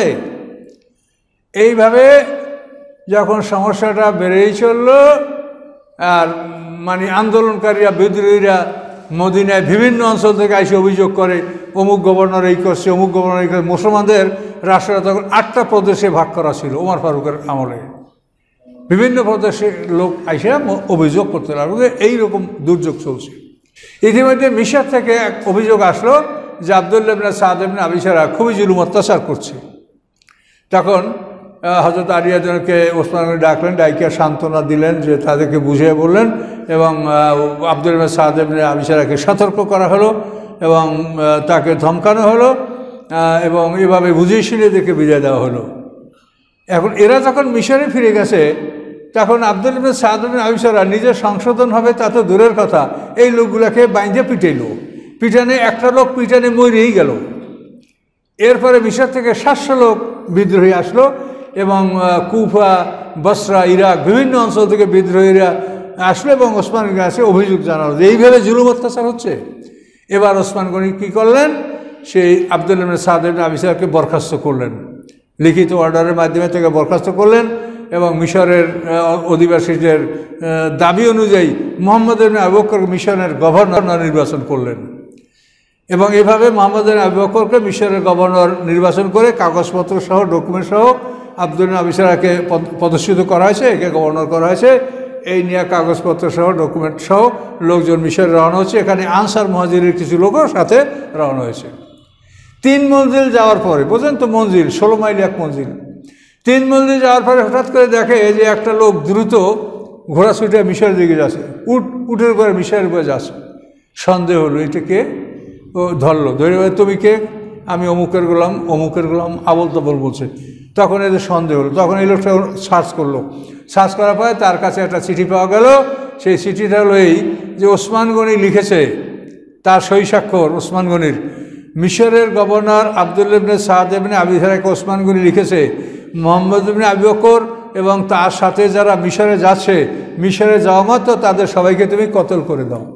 এইভাবে যখন সমস্যাটা বেড়েই চলল, আর মানে আন্দোলনকারীরা, বিদ্রোহীরা মদিনায় বিভিন্ন অঞ্চল থেকে এসে অভিযোগ করে অমুক গভর্নর এই করছে, অমুক গভর্নর এই করছে। মুসলমানদের রাষ্ট্রটা তখন আটটা প্রদেশে ভাগ করা ছিল ওমর ফারুকের আমলে। বিভিন্ন প্রদেশে লোক এসে অভিযোগ করতে লাগলো যে এইরকম দুর্যোগ চলছে। ইতিমধ্যে মিশর থেকে এক অভিযোগ আসলো যে আব্দুল্লাহ ইবনে সাদ ইবনে আবিসারা খুবই জুলুম অত্যাচার করছে। তখন হযরত আলিয়াকে ওসমান গনি ডাকলেন, ডাইকা সান্ত্বনা দিলেন, যে তাদেরকে বুঝিয়ে বললেন, এবং আব্দুল ইবনে সাদ ইবনে আবিসারাকে সতর্ক করা হলো এবং তাকে ধমকানো হলো, এবং এভাবে বুঝিয়ে শুনিয়ে দেখে বিদায় দেওয়া হলো। এখন এরা যখন মিশরে ফিরে গেছে, তখন আব্দুল ইবনে সাদ ইবনে আবিসারা নিজের সংশোধন হবে তা তো দূরের কথা, এই লোকগুলোকে বাইন্ধে পিটাইল। পিটানে একটা লোক পিটানে মরেই গেল। এরপরে মিশর থেকে সাতশো লোক বিদ্রোহী আসলো, এবং কুফা, বসরা, ইরাক বিভিন্ন অঞ্চল থেকে বিদ্রোহীরা আসলো, এবং ওসমান গনির কাছে অভিযোগ জানালো যে এইভাবে জুলুম অত্যাচার হচ্ছে। এবার ওসমান গনি কী করলেন? সেই আব্দুল ইবনে সাদ ইবনে আবিসারাকে বরখাস্ত করলেন, লিখিত অর্ডারের মাধ্যমে থেকে বরখাস্ত করলেন, এবং মিশরের অধিবাসীদের দাবি অনুযায়ী মুহাম্মদ ইবনে আবু বকর মিশরের গভর্নর নির্বাচন করলেন। এবং এভাবে মুহাম্মদ ইবনে আবু বকরকে মিশরের গভর্নর নির্বাচন করে কাগজপত্র সহ, ডকুমেন্ট সহ আব্দুল ইবনে আবিসারাকে পদচ্যুত করা হয়েছে, একে গভর্নর করা হয়েছে। এই নিয়ে কাগজপত্র সহ, ডকুমেন্ট সহ লোকজন মিশরে রওনা হচ্ছে। এখানে আনসার মুহাজিরের কিছু লোকও সাথে রওনা হয়েছে। তিন মঞ্জিল যাওয়ার পরে, বোঝেন তো মঞ্জিল, ষোলো মাইল এক মঞ্জিল। তিন মঞ্জিল যাওয়ার পরে হঠাৎ করে দেখে যে একটা লোক দ্রুত ঘোড়া ছুটে মিশরের দিকে যাচ্ছে, উট উটের উপরে মিশরের উপরে যাচ্ছে। সন্দেহ হলো এটা কে, ও ধরলো, ধরে তুমি কে? আমি অমুকের গোলাম, অমুকের গোলাম, আবল তাবল বলছে। তখন এদের সন্দেহ হলো, তখন এই লোকটা সার্চ করলো। সার্চ করার পরে তার কাছে একটা চিঠি পাওয়া গেল। সেই চিঠিটা হলো এই যে ওসমান গনি লিখেছে, তার সই স্বাক্ষর ওসমান গনির, মিশরের governor Abdullah ibn Sad ibn আবিসারাকে ওসমান গনি লিখেছে, মুহাম্মদ ইবনে আবু বকর এবং তার সাথে যারা মিশরে যাচ্ছে, মিশরে যাওয়া মাত্র তাদের সবাইকে তুমি কতল করে দাও।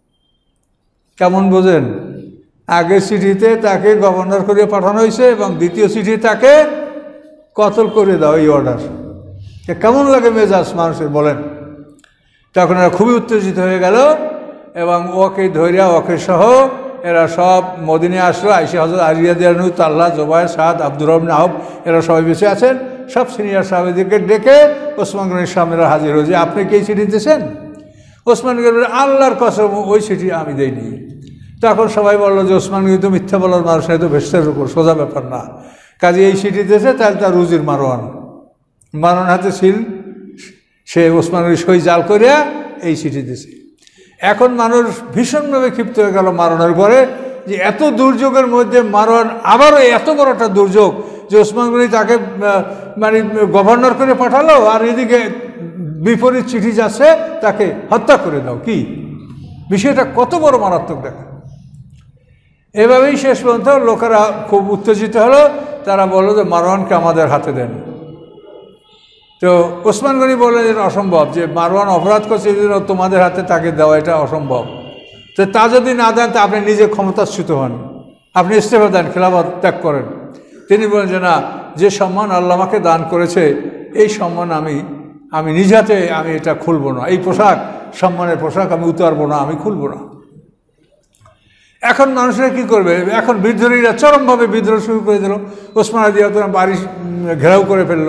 কেমন বোঝেন? আগের চিঠিতে তাকে গভর্নর করে পাঠানো হয়েছে, এবং দ্বিতীয় চিঠি তাকে কতল করে দাও, এই অর্ডার। কেমন লাগে মেজাজ মানুষের বলেন? তখন এরা খুবই উত্তেজিত হয়ে গেল, এবং ওকে ধৈর্য, ওকে সহ এরা সব মদিনে আসলো। আইসে হযরত আলী রাদিয়াল্লাহু আনহু, তালহা, জুবায়ের, সাদ, আব্দুর রহমান আউফ, এরা সবাই বেঁচে আছেন। সব সিনিয়র সাহাবীদেরকে ডেকে ওসমান গনির সামনে হাজির হয়েছে। আপনি কি চিঠি দিয়েছেন? ওসমান গনি আল্লাহর কসম ওই চিঠি আমি দেইনি। তখন সবাই বললো যে ওসমান গনি তো মিথ্যা বলার মানুষ, তো ভেস্টের উপর, সোজা ব্যাপার না। কাজে এই চিঠি দিয়েছে, তাহলে তার রুজির মারওয়ান, মারওয়ান হাতে ছিল, সে ওসমান গনি সই জাল করিয়া এই চিঠি দিছে। এখন মানুষ ভীষণভাবে ক্ষিপ্ত হয়ে গেল মারওয়ানের উপরে, যে এত দুর্যোগের মধ্যে মারওয়ান আবারও এত বড় একটা দুর্যোগ যে ওসমান গনি তাকে মানে গভর্নর করে পাঠালো, আর এদিকে বিপরীত চিঠি যাচ্ছে তাকে হত্যা করে দাও। কি বিষয়টা কত বড় মারাত্মক দেখা। এভাবেই শেষ পর্যন্ত লোকেরা খুব উত্তেজিত হলো, তারা বললো যে মারওয়ানকে আমাদের হাতে দেন। তো ওসমান গনি বললেন এটা অসম্ভব, যে মারওয়ান অপরাধ করছে এই জন্য তোমাদের হাতে তাকে দেওয়া এটা অসম্ভব। তো তা যদি না দেন তা আপনি নিজে ক্ষমতাচ্যুত হন, আপনি ইস্তেফা দেন, খেলাফত ত্যাগ করেন। তিনি বলেন যে না, যে সম্মান আল্লাহ আমাকে দান করেছে এই সম্মান আমি আমি নিজ হাতে আমি এটা খুলব না, এই পোশাক সম্মানের পোশাক আমি উতারবো না, আমি খুলব না। এখন মানুষরা কি করবে? এখন বিদ্রোহীরা চরমভাবে বিদ্রোহ শুরু করে দিল, ওসমান রাদিয়াল্লাহু আনহু বাড়ি ঘেরাও করে ফেলল।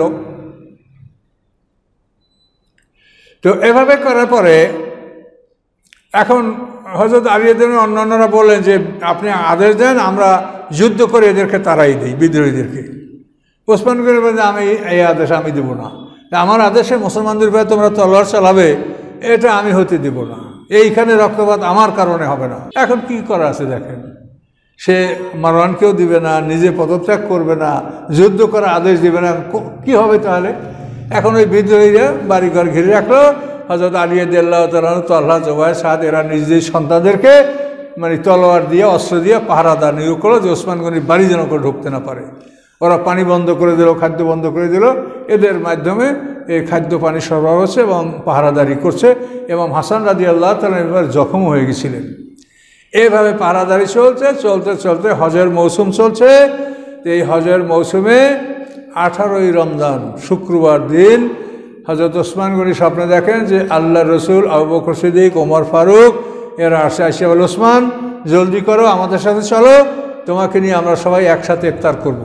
তো এভাবে করার পরে এখন হযরত আলী রাদিয়াল্লাহু আনহু অন্যান্যরা বললেন যে আপনি আদেশ দেন, আমরা যুদ্ধ করে এদেরকে তাড়াই দিই, বিদ্রোহীদেরকে। ওসমান গনি বলেন আমি এই আদেশ আমি দেব না, আমার আদেশে মুসলমানদের উপরে তোমরা তলোয়ার চালাবে এটা আমি হতে দেব না, এইখানে রক্তপাত আমার কারণে হবে না। এখন কি করা আছে দেখেন, সে মারওয়ানকেও দিবে না, নিজে পদত্যাগ করবে না, যুদ্ধ করার আদেশ দিবে না, কি হবে তাহলে? এখন ওই বিদ্রোহীরা বাড়িঘর ঘিরে রাখলো। হযরত আলী রাদিয়াল্লাহু তাআলা তালহা জুবায়ের সাদ এরা নিজেদের সন্তানদেরকে মানে তলোয়ার দিয়ে অস্ত্র দিয়ে পাহারাদার নিয়োগ করলো, যে ওসমান গনির বাড়ি যেন কেউ ঢুকতে না পারে। ওরা পানি বন্ধ করে দিল, খাদ্য বন্ধ করে দিল, এদের মাধ্যমে এই খাদ্য পানি সরবরাহ হচ্ছে এবং পাহারাদারি করছে। এবং হাসান রাদিয়াল্লাহু তাআলা এবার জখম হয়ে গেছিলেন। এইভাবে পাহারাদারি চলছে চলতে চলতে হজের মৌসুম চলছে। এই হজের মৌসুমে আঠারোই রমজান শুক্রবার দিন হযরত ওসমান গনি স্বপ্নে দেখেন যে আল্লাহ রসুল, আবু বকর সিদ্দিক, ওমর ফারুক এরা আসে, আসে বলে ওসমান জলদি করো, আমাদের সাথে চলো, তোমাকে নিয়ে আমরা সবাই একসাথে ইফতার করব।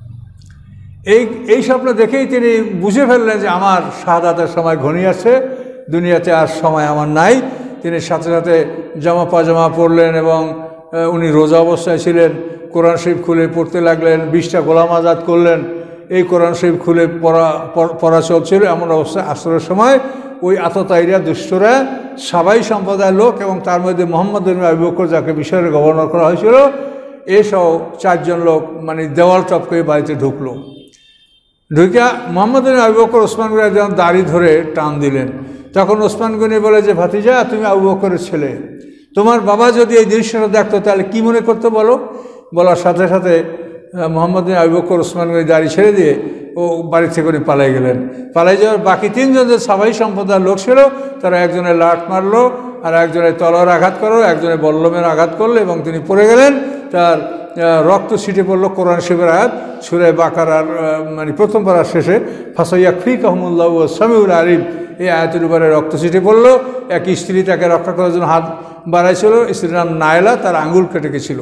এই এই স্বপ্ন দেখেই তিনি বুঝে ফেললেন যে আমার শাহাদাতের সময় ঘনিয়ে আসছে, দুনিয়াতে আর সময় আমার নাই। তিনি সাথে সাথে জামা পাজামা পরলেন এবং উনি রোজা অবস্থায় ছিলেন, কোরআন শরীফ খুলে পড়তে লাগলেন, বিশটা গোলাম আজাদ করলেন। এই কোরআন শরীফ খুলে পড়া পড়া চলছিল। এমন অবস্থায় আসরের সময় ওই আততায়ীরা, দুষ্টরা, সাবাই সম্প্রদায়ের লোক এবং তার মধ্যে মোহাম্মদ বিন আবু বকর যাকে মিশরের গভর্নর করা হয়েছিল, এসব চারজন লোক মানে দেওয়াল টপকে বাড়িতে ঢুকলো। ঢুকিয়া মোহাম্মদ বিন আবু বকর ওসমান গনি যখন দাড়ি ধরে টান দিলেন, তখন ওসমান গনি বলে যে ভাতিজা তুমি আবু বকরের ছেলে, তোমার বাবা যদি এই দৃশ্যটা দেখতো তাহলে কি মনে করতো বলো? বলার সাথে সাথে মোহাম্মদ বিন আবু বকর ওসমান গনি দাড়ি ছেড়ে দিয়ে ও বাড়ি থেকে উনি পালাই গেলেন। পালাই যাওয়ার বাকি তিনজন যে সাবাই সম্প্রদায়ের লোক ছিল, তারা একজনের লাট মারলো, আর একজনের তলোয়ার আঘাত করলো, একজনের বল্লমের আঘাত করলো এবং তিনি পড়ে গেলেন। তার রক্ত ছিটে পড়লো কোরআন শরীফের আয়াত সূরা বাকারার মানে প্রথম পারার শেষে ফাসায়াকফিকাহুমুল্লাহু ওয়াস-সামিউল আলিম, এই আয়াতের উপরে রক্ত ছিটে পড়লো। এক স্ত্রী তাকে রক্ষা করার জন্য হাত বাড়াইছিল, স্ত্রীর নাম নায়লা, তার আঙ্গুল কেটে গেছিল,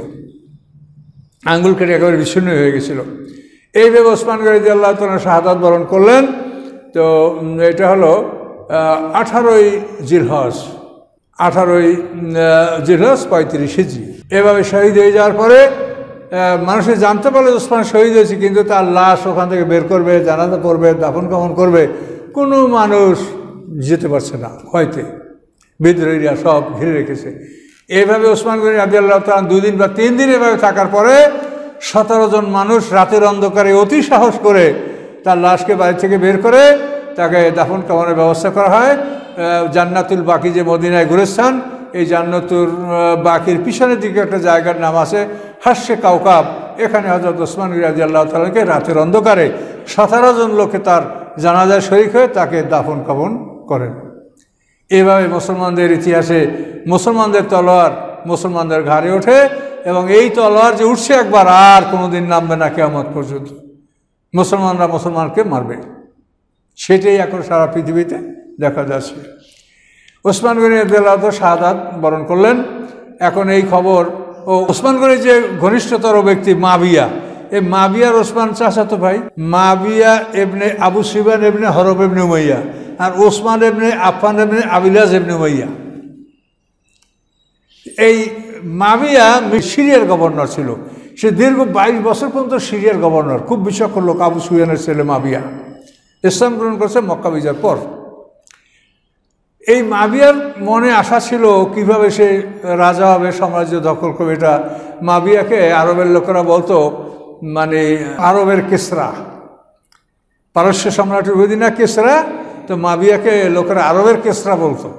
আঙ্গুল কেটে একেবারে বিচ্ছিন্ন হয়ে গেছিল। এইভাবে ওসমান গনি রাদিয়াল্লাহু তাআলা শাহাদাত বরণ করলেন। তো এটা হলো আঠারোই জিলহজ, আঠারোই জিলহজ পঁয়ত্রিশ হিজরি। এভাবে শহীদ হয়ে যাওয়ার পরে মানুষে জানতে পারলে ওসমান শহীদ হয়েছে, কিন্তু তার লাশ ওখান থেকে বের করবে, জানাজা পড়বে, দাফন কাফন করবে, কোনো মানুষ যেতে পারছে না, হয়তো বিদ্রোহীরা সব ঘিরে রেখেছে। এইভাবে ওসমান গনি রাদিয়াল্লাহু তাআলা দুদিন বা তিন দিন এভাবে থাকার পরে সতেরো জন মানুষ রাতের অন্ধকারে অতি সাহস করে তার লাশকে বাড়ি থেকে বের করে তাকে দাফন কাফনের ব্যবস্থা করা হয়। জান্নাতুল বাকি যে মদিনায় গুলিস্তান, এই জান্নাতুল বাকির পিছনের দিকে একটা জায়গার নাম আছে হাস্যে কাউকাব, এখানে হযরত ওসমান গনি রাদিয়াল্লাহু তাআলাকে রাতের অন্ধকারে সতেরো জন লোকে তার জানাজায় শরীক হয়ে তাকে দাফন কাফন করেন। এভাবে মুসলমানদের ইতিহাসে মুসলমানদের তলোয়ার মুসলমানদের ঘাড়ে ওঠে এবং এই তলোয়ার যে উঠছে একবার আর কোনোদিন নামবে না কিয়ামত পর্যন্ত। মুসলমানরা মুসলমানকে মারবে, সেটাই এখন সারা পৃথিবীতে দেখা যাচ্ছে। ওসমান গনি রাদিয়াল্লাহু তাআলা শাহাদাত বরণ করলেন। এখন এই খবর, ও ওসমান গনির যে ঘনিষ্ঠতর ব্যক্তি মাবিয়া, এই মাবিয়ার ওসমান চাচাতো ভাই, Mabiya ibn Abu Sufyan ibn Harb ibn Umayya, আর Osman ibn Affan ibn Abilaj ibn Umayya. এই মাবিয়া সিরিয়ার গভর্নর ছিল, সে দীর্ঘ বাইশ বছর পর্যন্ত সিরিয়ার গভর্নর, খুব বিচক্ষণ লোক, আবু সুফিয়ানের ছেলে মাবিয়া। ইসলাম গ্রহণ করেছে মক্কা বিজয়ের পর। এই মাবিয়ার মনে আশা ছিল কিভাবে সে রাজা হবে, সাম্রাজ্য দখল করবে। এটা মাবিয়াকে আরবের লোকেরা বলতো মানে আরবের কেসরা, পারস্য সম্রাটের উদিনা কেসরা, তো মাবিয়াকে লোকেরা আরবের কেসরা বলতো।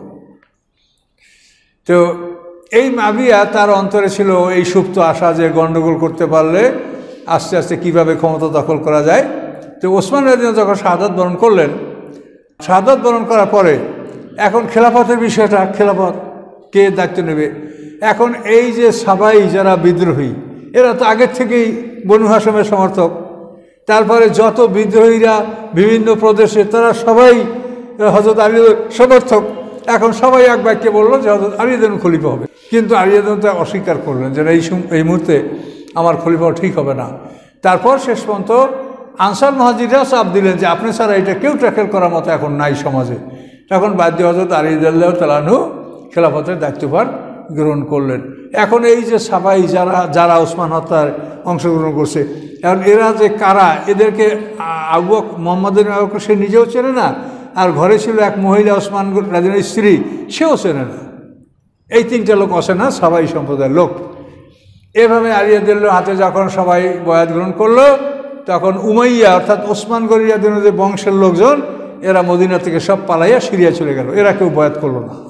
তো এই মাবিয়া তার অন্তরে ছিল এই সুপ্ত আশা যে গণ্ডগোল করতে পারলে আস্তে আস্তে কিভাবে ক্ষমতা দখল করা যায়। তো ওসমান রাদিয়াল্লাহু যখন শাহাদাত বরণ করলেন, শাহাদাত বরণ করার পরে এখন খেলাফতের বিষয়টা, খেলাফত কে দায়িত্ব নেবে। এখন এই যে সাবাই যারা বিদ্রোহী, এরা তো আগের থেকেই বনু হাশেমের সমর্থক। তারপরে যত বিদ্রোহীরা বিভিন্ন প্রদেশে, তারা সবাই হযরত আলীর সমর্থক। এখন সবাই এক বাক্যে বললো যে হযরত আলী যেন খলিফা হবে, কিন্তু আলী যেন তা অস্বীকার করলেন যে এই এই মুহূর্তে আমার খলিফা ঠিক হবে না। তারপর শেষ পর্যন্ত আনসার মুহাজিররা চাপ দিলেন যে আপনি ছাড়া এটা কেউ ট্যাকেল করার মতো এখন নাই সমাজে। তখন বাধ্য হযরত আলী রাদিয়াল্লাহু তাআলা আনহু খেলাফতের দায়িত্বভার গ্রহণ করলেন। এখন এই যে সাবাই যারা যারা ওসমান হত্যায় অংশগ্রহণ করছে, এখন এরা যে কারা, এদেরকে আবু বকর মোহাম্মদের আবু বকর সে নিজেও চেনে না, আর ঘরে ছিল এক মহিলা ওসমান রাদিয়াল্লাহু স্ত্রী, সেও চেনে না। এই তিনটা লোক অচেনা সাবাই সম্প্রদায়ের লোক। এভাবে আলী রাদিয়াল্লাহু হাতে যখন সবাই বয়াত গ্রহণ করলো, তখন উমাইয়া অর্থাৎ ওসমান গনি রাদিয়াল্লাহু যে বংশের লোকজন, এরা মদিনা থেকে সব পালাইয়া সিরিয়া চলে গেল। এরা কেউ বয়াত করলো না।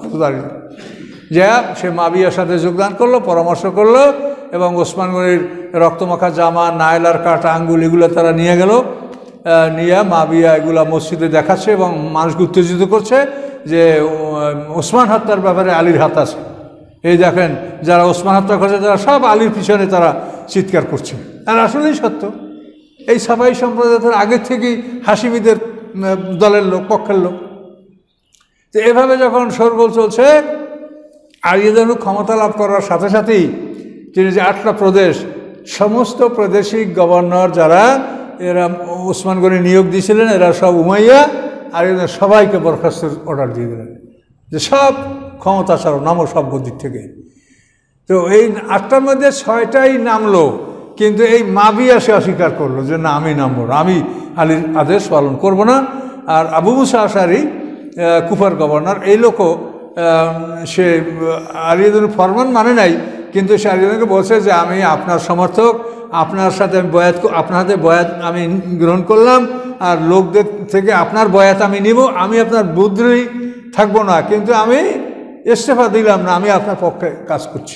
যা সে মাবিয়ার সাথে যোগদান করলো, পরামর্শ করলো, এবং ওসমান গনির রক্তমাখা জামা, নায়লার কাটা আঙ্গুল এগুলো তারা নিয়ে গেল। নিয়ে মাবিয়া এগুলা মসজিদে দেখাচ্ছে এবং মানুষকে উত্তেজিত করছে যে ওসমান হত্যার ব্যাপারে আলীর হাত আছে। এই দেখেন যারা ওসমান হত্যা করছে তারা সব আলীর পিছনে তারা চিৎকার করছে। আর আসলেই সত্য, এই সাবাই সম্প্রদায়ের আগের থেকেই হাসিমিদের দলের লোক, পক্ষের লোক। তো এভাবে যখন শোরগোল চলছে, আলী রাদিয়াল্লাহু ক্ষমতা লাভ করার সাথে সাথেই তিনি যে আটটা প্রদেশ, সমস্ত প্রাদেশিক গভর্নর যারা এরা ওসমান গনি নিয়োগ দিয়েছিলেন, এরা সব উমাইয়া আর এদের সবাইকে বরখাস্তের অর্ডার দিয়ে দিলেন যে সব ক্ষমতা ছাড়ো, নামো সব গদির থেকে। তো এই আটটার মধ্যে ছয়টাই নামলো, কিন্তু এই মাবিয়া সে অস্বীকার করলো যে না আমি নামবো না, আমি আলীর আদেশ পালন করব না। আর আবু মুসা আশারি কুফার গভর্নর, এই লোকও সে আলী রাদিয়াল্লাহু ফরমান মানে নাই, কিন্তু সে আলী রাদিয়াল্লাহুকে বলছে যে আমি আপনার সমর্থক, আপনার সাথে আমি বয়াত, আপনার হাতে বয়াত আমি গ্রহণ করলাম, আর লোকদের থেকে আপনার বয়াত আমি নিব, আমি আপনার বিদ্রোহী থাকবো না, কিন্তু আমি ইস্তেফা দিলাম না, আমি আপনার পক্ষে কাজ করছি।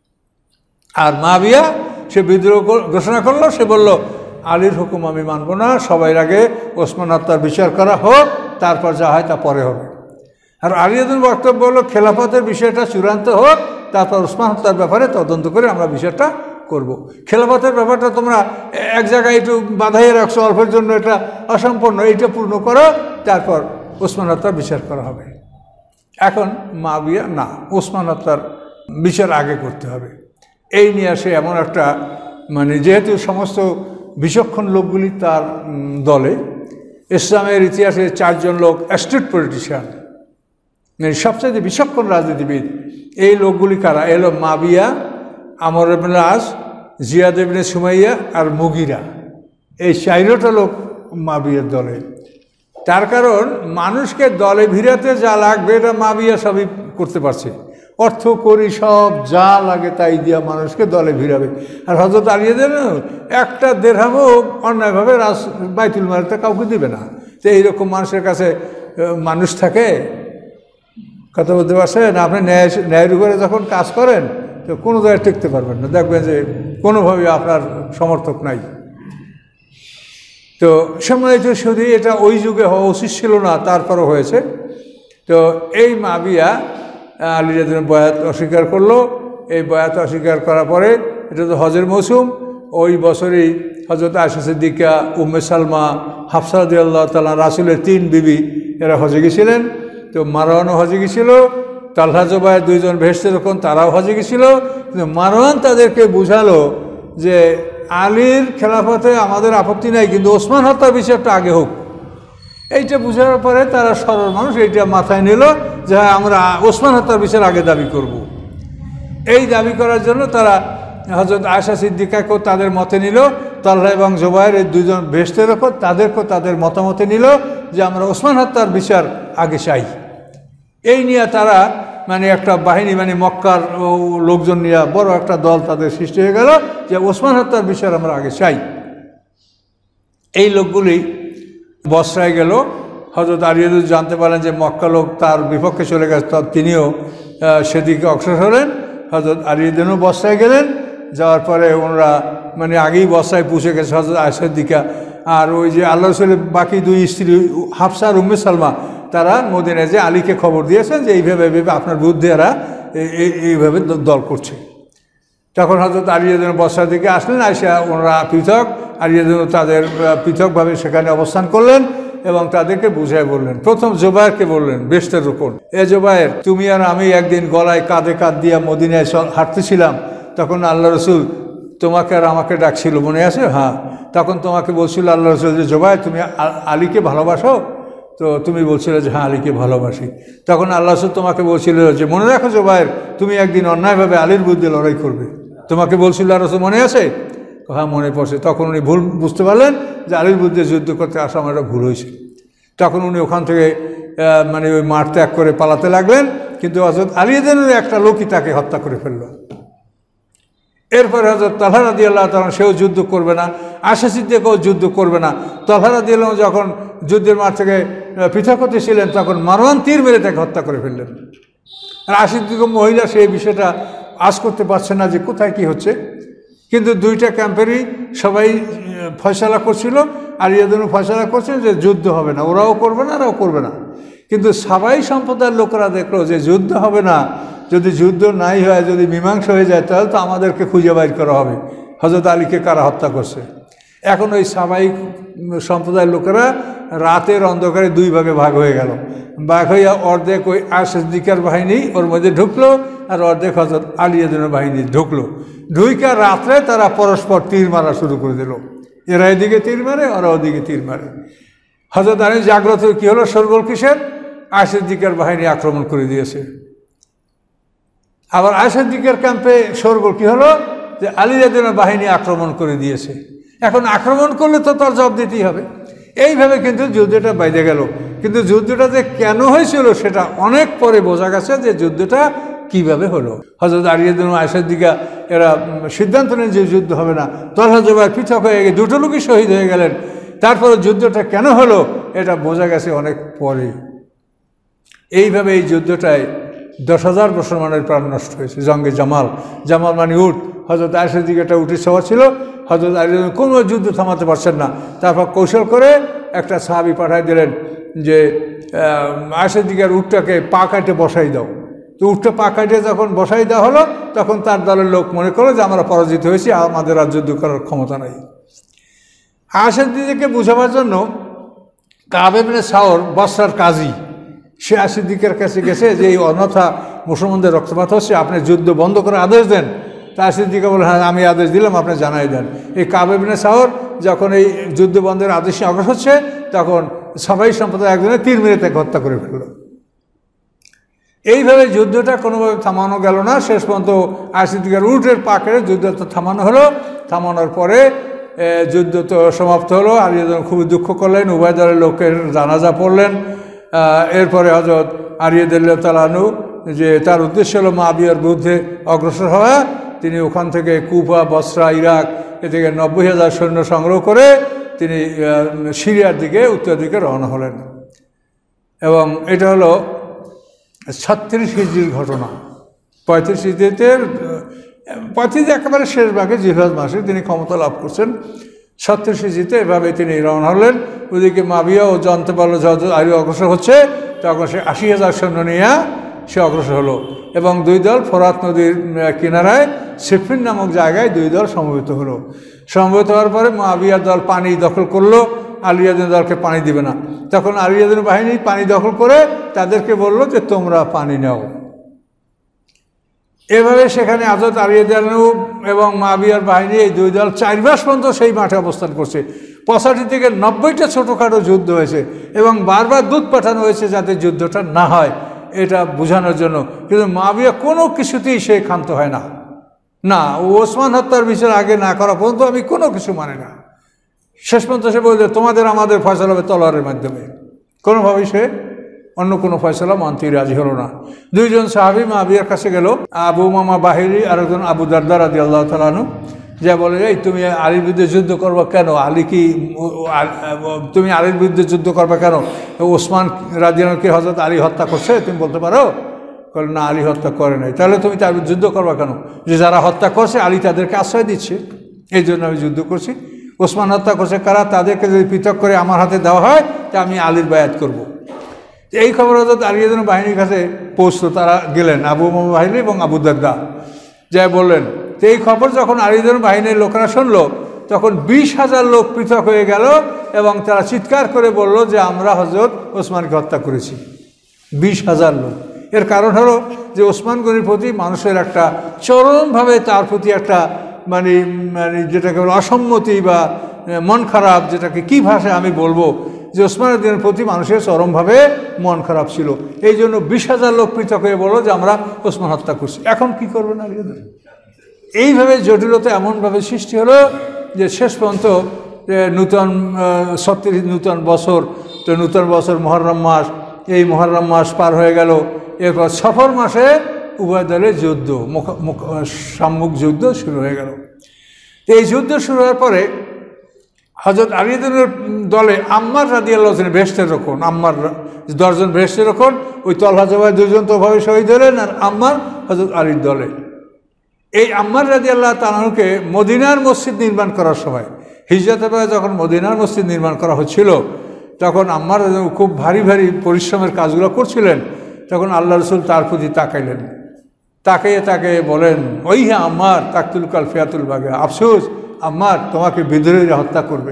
আর মাবিয়া সে বিদ্রোহ ঘোষণা করলো, সে বলল আলীর হুকুম আমি মানব না, সবাই আগে ওসমান হত্যার বিচার করা হোক, তারপর যা হয় তা পরে হবে। আর আলী রাদিয়াল্লাহু বক্তব্য হলো খেলাফতের বিষয়টা চূড়ান্ত হোক, তারপর ওসমান হত্যার ব্যাপারে তদন্ত করে আমরা বিষয়টা করব। খেলাফতের ব্যাপারটা তোমরা এক জায়গায় একটু বাধাইয়ে রাখছো অল্পের জন্য, এটা অসম্পূর্ণ, এইটা পূর্ণ করো, তারপর ওসমান হত্যার বিচার করা হবে। এখন মাবিয়া না, ওসমান হত্যার বিচার আগে করতে হবে। এই নিয়ে আসে এমন একটা মানে যেহেতু সমস্ত বিচক্ষণ লোকগুলি তার দলে, ইসলামের ইতিহাসে চারজন লোক অ্যাস্ট্রিট পলিটিশিয়ান, মানে সবচেয়ে বিচক্ষণ রাজনীতিবিদ, এই লোকগুলি কারা? এলো মাবিয়া, আমর ইবনে আস, জিয়াদ ইবনে সুমাইয়া আর মুগিরা। এই চারটা লোক মাবিয়ার দলে। তার কারণ মানুষকে দলে ভিড়াতে যা লাগবে এটা মাবিয়া সবই করতে পারছে, অর্থ করি সব যা লাগে তাই দিয়া মানুষকে দলে ভিড়াবে। আর হযরত আলী রাদিয়াল্লাহু একটা দেরহামও অন্যায়ভাবে রাস বাইতুল মালতে কাউকে দিবে না। তো এইরকম মানুষের কাছে মানুষ থাকে, কথা বলতে পারছেন? আপনি ন্যায় ন্যায়ের উপরে যখন কাজ করেন তো কোনো জায়গায় টিকতে পারবেন না, দেখবেন যে কোনোভাবেই আপনার সমর্থক নাই। তো সম্মানিত শুধু এটা ওই যুগে হওয়া উচিত ছিল না, তারপরও হয়েছে। তো এই মাবিয়া আলী রাদিয়াল্লাহু বয়াত অস্বীকার করলো। এই বয়াত অস্বীকার করার পরে এটা তো হজের মৌসুম, ওই বছরই হযরত আয়েশা সিদ্দিকা, উম্মে সালমা, হাফসা রাদিয়াল্লাহু তাআলা, রাসূলের তিন বিবি এরা হজে গেছিলেন। তো মারওয়ানও হজে গেছিল, তালহা জুবায়ের দুইজন ভেসতে যখন তারাও হজে গেছিল। কিন্তু মারওয়ান তাদেরকে বুঝালো যে আলীর খেলাফতে আমাদের আপত্তি নাই, কিন্তু ওসমান হত্যার বিষয়টা আগে হোক। এইটা বুঝার পরে তারা সরল মানুষ এইটা মাথায় নিল যে আমরা ওসমান হত্যার বিষয়ের আগে দাবি করব। এই দাবি করার জন্য তারা হযরত আয়েশা সিদ্দিকাকেও তাদের মতে নিল, তালহা এবং জুবায়ের এই দুজন বেহেশতের ওপর তাদেরকেও তাদের মতামতে নিল যে আমরা ওসমান হত্যার বিচার আগে চাই। এই নিয়ে তারা মানে একটা বাহিনী মানে মক্কার লোকজন নিয়ে বড় একটা দল তাদের সৃষ্টি হয়ে গেল যে ওসমান হত্যার বিচার আমরা আগে চাই। এই লোকগুলি বসরায় গেল। হযরত আরিয়াদুল জানতে পারলেন যে মক্কা লোক তার বিপক্ষে চলে গেছে, তিনিও সেদিকে অগ্রসর হলেন। হযরত আরিয়াদুলও বসরায় গেলেন। যাওয়ার পরে ওনারা মানে আগেই বসরায় পৌঁছে গেছে হযরত আয়েশা সিদ্দিকা। আর ওই যে আল্লাহ রাসূলের বাকি দুই স্ত্রী হাফসা আর উম্মে সালমা তারা মদিনায় যে আলীকে খবর দিয়েছেন যে এইভাবে এইভাবে আপনার বিরুদ্ধে এরা এইভাবে দল করছে। তখন হযরত আরিয়াদুল বসরার দিকে আসলেন, আয়েশা ওনারা পৃথক, আরিয়াদুল তাদের পৃথকভাবে সেখানে অবস্থান করলেন এবং তাদেরকে বুঝাই বললেন। প্রথম জুবায়েরকে বললেন বেহেশতের উপর, এ জুবায়ের, তুমি আর আমি একদিন গলায় কাঁধে কাঁধ দিয়ে মদিনায় হাঁটতেছিলাম, তখন আল্লাহ রসুল তোমাকে আর আমাকে ডাকছিল, মনে আছে? হ্যাঁ। তখন তোমাকে বলছিল আল্লাহ রসুল যে জুবায়ের তুমি আলীকে ভালোবাসো? তো তুমি বলছিলে যে হ্যাঁ আলীকে ভালোবাসি। তখন আল্লাহ রসুল তোমাকে বলছিল যে মনে রাখো জুবায়ের, তুমি একদিন অন্যায়ভাবে আলীর বিরুদ্ধে লড়াই করবে। তোমাকে বলছিল আল্লাহ রসুল, মনে আছে? হ্যাঁ মনে পড়ছে। তখন উনি ভুল বুঝতে পারলেন যে আলীর বিরুদ্ধে যুদ্ধ করতে আসা আমার একটা ভুল হয়েছে। তখন উনি ওখান থেকে মানে ওই মাঠ ত্যাগ করে পালাতে লাগলেন, কিন্তু হযরত আলীদের একটা লোকই তাকে হত্যা করে ফেলল। এরপরে হযরত তালহা রাদিয়াল্লাহু তাআলা সেও যুদ্ধ করবে না, আয়েশা সিদ্দিকাও যুদ্ধ করবে না। তালহা রাদিয়াল্লাহু যখন যুদ্ধের মাঠ থেকে পৃথক হতে ছিলেন তখন মারওয়ান তীর মেরে তাকে হত্যা করে ফেললেন। আর আয়েশা সিদ্দিকা মহিলা সেই বিষয়টা আজ করতে পারছে না যে কোথায় কি হচ্ছে। কিন্তু দুইটা ক্যাম্পেরই সবাই ফয়সালা করছিল, আর ইয়াদুন ফয়সালা করছেন যে যুদ্ধ হবে না, ওরাও করবে না ওরাও করবে না। কিন্তু সাবাই সম্প্রদায়ের লোকেরা দেখলো যে যুদ্ধ হবে না, যদি যুদ্ধ নাই হয়, যদি মীমাংসা হয়ে যায় তাহলে তো আমাদেরকে খুঁজে বাইর করা হবে হযরত আলীকে কারা হত্যা করছে। এখন ওই সাবাই সম্প্রদায়ের লোকেরা রাতের অন্ধকারে দুই ভাগে ভাগ হয়ে গেল। ভাগ হইয়া অর্ধেক ওই আয়েশা সিদ্দিকার বাহিনী ওর মধ্যে ঢুকলো, আর অর্ধেক হযরত আলী রাদিয়াল্লাহু বাহিনী ঢুকলো। ঢুইকা রাত্রে তারা পরস্পর তীর মারা শুরু করে দিল। এরা এদিকে তীর মারে, ওরা ওদিকে তীর মারে। হযরত আলী জাগ্রত কি হলো, শোরগোল কিসের? আয়েশা সিদ্দিকার বাহিনী আক্রমণ করে দিয়েছে। আবার আয়েশা সিদ্দিকার ক্যাম্পে শোরগোল কি হলো, যে আলী রাদিয়াল্লাহু বাহিনী আক্রমণ করে দিয়েছে। এখন আক্রমণ করলে তো তার জবাব দিতেই হবে। এইভাবে কিন্তু যুদ্ধটা বাইরে গেল। কিন্তু যুদ্ধটা যে কেন হয়েছিল সেটা অনেক পরে বোঝা গেছে যে যুদ্ধটা কিভাবে হলো। হযরত আলী রাদিয়াল্লাহু আয়েশা সিদ্দিকা এরা সিদ্ধান্ত নেন যে যুদ্ধ হবে না। তালহা জুবায়ের পৃথক হয়ে গিয়ে দুটো লোকই শহীদ হয়ে গেলেন। তারপরে যুদ্ধটা কেন হলো এটা বোঝা গেছে অনেক পরে। এইভাবে এই যুদ্ধটায় দশ হাজার মুসলমানের প্রাণ নষ্ট হয়েছে। জঙ্গে জামাল, জামাল মানে উট। হযরত আয়েশা সিদ্দিকাটা উটের সওয়ার ছিল। হযরত আলী কোনো যুদ্ধ থামাতে পারছেন না। তারপর কৌশল করে একটা সাহাবী পাঠাই দিলেন যে আয়েশা সিদ্দিকার উটটাকে পা কাটে বসাই দাও। তো উটটা পা কাটে যখন বসাই দেওয়া হলো তখন তার দলের লোক মনে করলো যে আমরা পরাজিত হয়েছি, আমাদের আর যুদ্ধ করার ক্ষমতা নাই। আয়েশা সিদ্দিকাকে বোঝাবার জন্য কাব ইবনে সাওর বসরার কাজী, সে আয়েশা সিদ্দিকার কাছে গেছে যে এই অন্যথা মুসলমানদের রক্তপাত হচ্ছে, আপনি যুদ্ধ বন্ধ করে আদেশ দেন। তা আয়েশা সিদ্দিকা বলে হ্যাঁ আমি আদেশ দিলাম, আপনি জানাই দেন। এই কাব ইবনে সাওর যখন এই যুদ্ধ বন্ধের আদেশে অগ্রসর হচ্ছে তখন সবাই সম্প্রদায় একজনে তীর মেরে তাকে হত্যা করে ফেলল। এইভাবে যুদ্ধটা কোনোভাবে থামানো গেল না। শেষ পর্যন্ত আয়েশা সিদ্দিকার উটের পা কেটে যুদ্ধটা থামানো হলো। থামানোর পরে যুদ্ধ তো সমাপ্ত হলো। আর খুবই দুঃখ করলেন, উভয় দলের লোকের জানাজা পড়লেন। এরপরে হযরত আলী রাদিয়াল্লাহু তাআলা আনহু যে তার উদ্দেশ্য হলো মুআবিয়ার বিরুদ্ধে অগ্রসর হওয়া, তিনি ওখান থেকে কুফা, বসরা, ইরাক এ থেকে নব্বই হাজার সৈন্য সংগ্রহ করে তিনি সিরিয়ার দিকে উত্তর দিকে রওনা হলেন। এবং এটা হলো ছত্রিশ হিজরির ঘটনা। পঁয়ত্রিশ হিজরিতে পঁয়ত্রিশ একেবারে শেষ ভাগে জিলহজ মাসে তিনি ক্ষমতা লাভ করছেন। ছত্রিশ হিজরিতে এভাবে তিনি রওনা হলেন। ওদিকে মুআবিয়াও জানতে পারলো যত আলী অগ্রসর হচ্ছে, তখন সে আশি হাজার সৈন্য নিয়ে সে অগ্রসর হলো এবং দুই দল ফোরাত নদীর কিনারায় সিফিন নামক জায়গায় দুই দল সমবেত হলো। সমবেত হওয়ার পরে মুআবিয়ার দল পানি দখল করলো, আলী রাদিয়াল্লাহু দলকে পানি দিবে না। তখন আলী রাদিয়াল্লাহু বাহিনী পানি দখল করে তাদেরকে বলল যে তোমরা পানি নাও। এভাবে সেখানে হযরত আলী রাদিয়াল্লাহু এবং মুআবিয়ার বাহিনী এই দুই দল চার মাস পর্যন্ত সেই মাঠে অবস্থান করছে। পঁচাশি থেকে নব্বইটা ছোটোখাটো যুদ্ধ হয়েছে এবং বারবার দূত পাঠানো হয়েছে যাতে যুদ্ধটা না হয় এটা বোঝানোর জন্য। কিন্তু মুআবিয়া কোনো কিছুতেই সে ক্ষান্ত হয় না। না, ওসমান হত্যার বিচার আগে না করা পর্যন্ত আমি কোনো কিছু মানি না। শেষ পর্যন্ত সে বলছে তোমাদের আমাদের ফয়সালা হবে তলোয়ারের মাধ্যমে। কোনোভাবেই সে অন্য কোনো ফয়সালা মানতে রাজি হলো না। দুইজন সাহাবী মুআবিয়ার কাছে গেল, আবু মামা বাহিরি আর একজন আবু দারদা রাদিয়াল্লাহু তাআলা আনহু, যা বলে এই তুমি আলীর বিরুদ্ধে যুদ্ধ করবা কেন? আলী কি তুমি আলীর বিরুদ্ধে যুদ্ধ করবা কেন? ওসমান রাদিয়াল্লাহু কি হযরত আলী হত্যা করছে তুমি বলতে পারো? বলে না, আলী হত্যা করে নাই। তাহলে তুমি তার যুদ্ধ করবা কেন? যে যারা হত্যা করছে আলী তাদেরকে আশ্রয় দিচ্ছে, এই জন্য আমি যুদ্ধ করছি। ওসমান হত্যা করছে কারা? তাদেরকে যদি পৃথক করে আমার হাতে দেওয়া হয় তা আমি আলীর বায়াত করব। এই খবর হযরত আলী রাদিয়াল্লাহু বাহিনীর কাছে পৌঁছলো। তারা গেলেন, আবু মামা বাহিনী এবং আবু দারদা, যা বললেন। তো এই খবর যখন আলী রাদিয়াল্লাহু বাহিনীর লোকেরা শুনলো, তখন বিশ হাজার লোক পৃথক হয়ে গেল এবং তারা চিৎকার করে বলল যে আমরা হযরত ওসমানকে হত্যা করেছি। বিশ হাজার লোক। এর কারণ হলো যে ওসমান গনির প্রতি মানুষের একটা চরমভাবে তার প্রতি একটা মানে মানে যেটাকে অসম্মতি বা মন খারাপ, যেটাকে কী ভাষায় আমি বলবো, যে ওসমানের দিনের প্রতি মানুষের চরমভাবে মন খারাপ ছিল। এই জন্য বিশ হাজার লোক পৃথক হয়ে বলল যে আমরা ওসমান হত্যা করছি। এখন কি করবে না? এইভাবে জটিলতা এমনভাবে সৃষ্টি হলো যে শেষ পর্যন্ত নূতন ছত্রিশ নূতন বছর, তো নূতন বছর মুহররম মাস, এই মুহররম মাস পার হয়ে গেল। এরপর সফর মাসে উভয় দলের যুদ্ধ, সম্মুখ যুদ্ধ শুরু হয়ে গেল। এই যুদ্ধ শুরু হওয়ার পরে হযরত আলী রাদিয়াল্লাহু দলে আম্মার রাদিয়াল্লাহু আনহু বেহেশতের রক্ষণ, আম্মার দশজন বেহেশতের রক্ষণ, ওই তলহা জুবাইর দুজন তো ওভাবে শহীদ হলেন, আর আম্মার হযরত আলীর দলে। এই আম্মার রাদিয়াল্লাহু তাআলাকে মদিনার মসজিদ নির্মাণ করার সময়, হিজরতের পরে যখন মদিনার মসজিদ নির্মাণ করা হচ্ছিল, তখন আম্মার খুব ভারী ভারী পরিশ্রমের কাজগুলো করছিলেন। তখন আল্লাহ রসুল তার প্রতি তাকাইলেন, তাকাইয়ে তাকে বলেন, ওই হ্যাঁ আম্মার তাকতুল কাল ফিয়াতুল বাগে, আফসোস আম্মার তোমাকে বিদ্রোহীরা হত্যা করবে।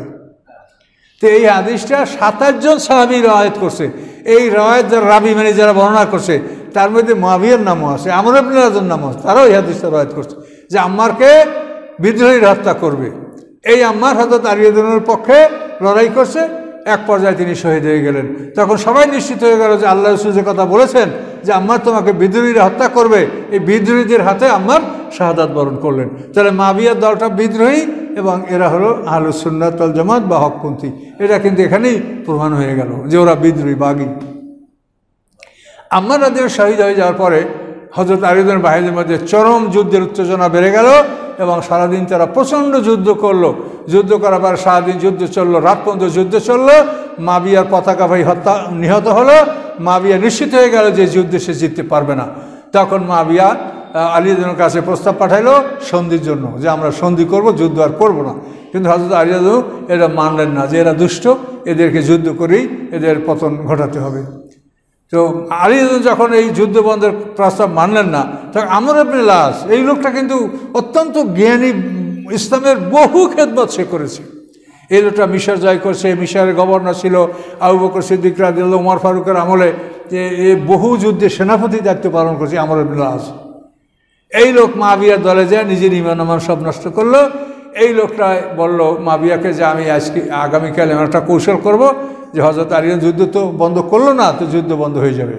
তো এই হাদিসটা সাতাশ জন সাহাবী রওয়ায়াত করছে। এই রওয়ায়াত যারা রাবি মানে যারা বর্ণনা করছে, তার মধ্যে মুআবিয়ার নামও আছে, আমর ইবনে রাজুর নামও আছে, তারাও এই হাদিসটা রওয়ায়াত করছে যে আম্মারকে বিদ্রোহীরা হত্যা করবে। এই আম্মার হযরত আলী রাদিয়াল্লাহু আনহুর পক্ষে লড়াই করছে। এক পর্যায়ে তিনি শহীদ হয়ে গেলেন। তখন সবাই নিশ্চিত হয়ে গেল যে আল্লাহ রাসূল যে কথা বলেছেন যে আম্মার তোমাকে বিদ্রোহীরা হত্যা করবে, এই বিদ্রোহীদের হাতে আম্মার শাহাদাত বরণ করলেন। তাহলে মুআবিয়ার দলটা বিদ্রোহী এবং এরা হলো আহলুস সুন্নাত ওয়াল জামাত বা হকপন্থী। এটা কিন্তু এখানেই প্রমাণ হয়ে গেল যে ওরা বিদ্রোহী, বাগী। আম্মার রাদিয়াল্লাহু শহীদ হয়ে যাওয়ার পরে হযরত আলী রাদিয়াল্লাহু বাহিনীর মধ্যে চরম যুদ্ধের উত্তেজনা বেড়ে গেল এবং সারাদিন তারা প্রচণ্ড যুদ্ধ করলো। যুদ্ধ করার পর সারাদিন যুদ্ধ চললো, রাত পর্যন্ত যুদ্ধ চললো। মুআবিয়ার পতাকা ভাই হত্যা নিহত হলো। মুআবিয়া নিশ্চিত হয়ে গেল যে যুদ্ধে সে জিততে পারবে না। তখন মুআবিয়া আলী রাদিয়াল্লাহুর কাছে প্রস্তাব পাঠাইলো সন্ধির জন্য, যে আমরা সন্ধি করব, যুদ্ধ আর করবো না। কিন্তু হযরত আলী রাদিয়াল্লাহু এটা মানলেন না, যে এরা দুষ্ট, এদেরকে যুদ্ধ করেই এদের পতন ঘটাতে হবে। তো আলী রাদিয়াল্লাহু যখন এই যুদ্ধ বন্ধের প্রস্তাব মানলেন না, তখন আমর ইবনে লাস, এই লোকটা কিন্তু অত্যন্ত জ্ঞানী, ইসলামের বহু খেদমত সে করেছে। এই লোকটা মিশর জয় করছে, মিশরের গভর্নর ছিল আবু বকর সিদ্দিক রাদিয়াল্লাহু, ওমর ফারুকের আমলে যে এ বহু যুদ্ধে সেনাপতি দায়িত্ব পালন করছে আমর ইবনে লাস। এই লোক মুআবিয়ার দলে যায়, নিজের ঈমান ঈমান সব নষ্ট করলো। এই লোকটা বলল মুআবিয়াকে যে আমি আজকে আগামীকাল এমন একটা কৌশল করব যে হযরত আলী যুদ্ধ তো বন্ধ করলো না, তো যুদ্ধ বন্ধ হয়ে যাবে।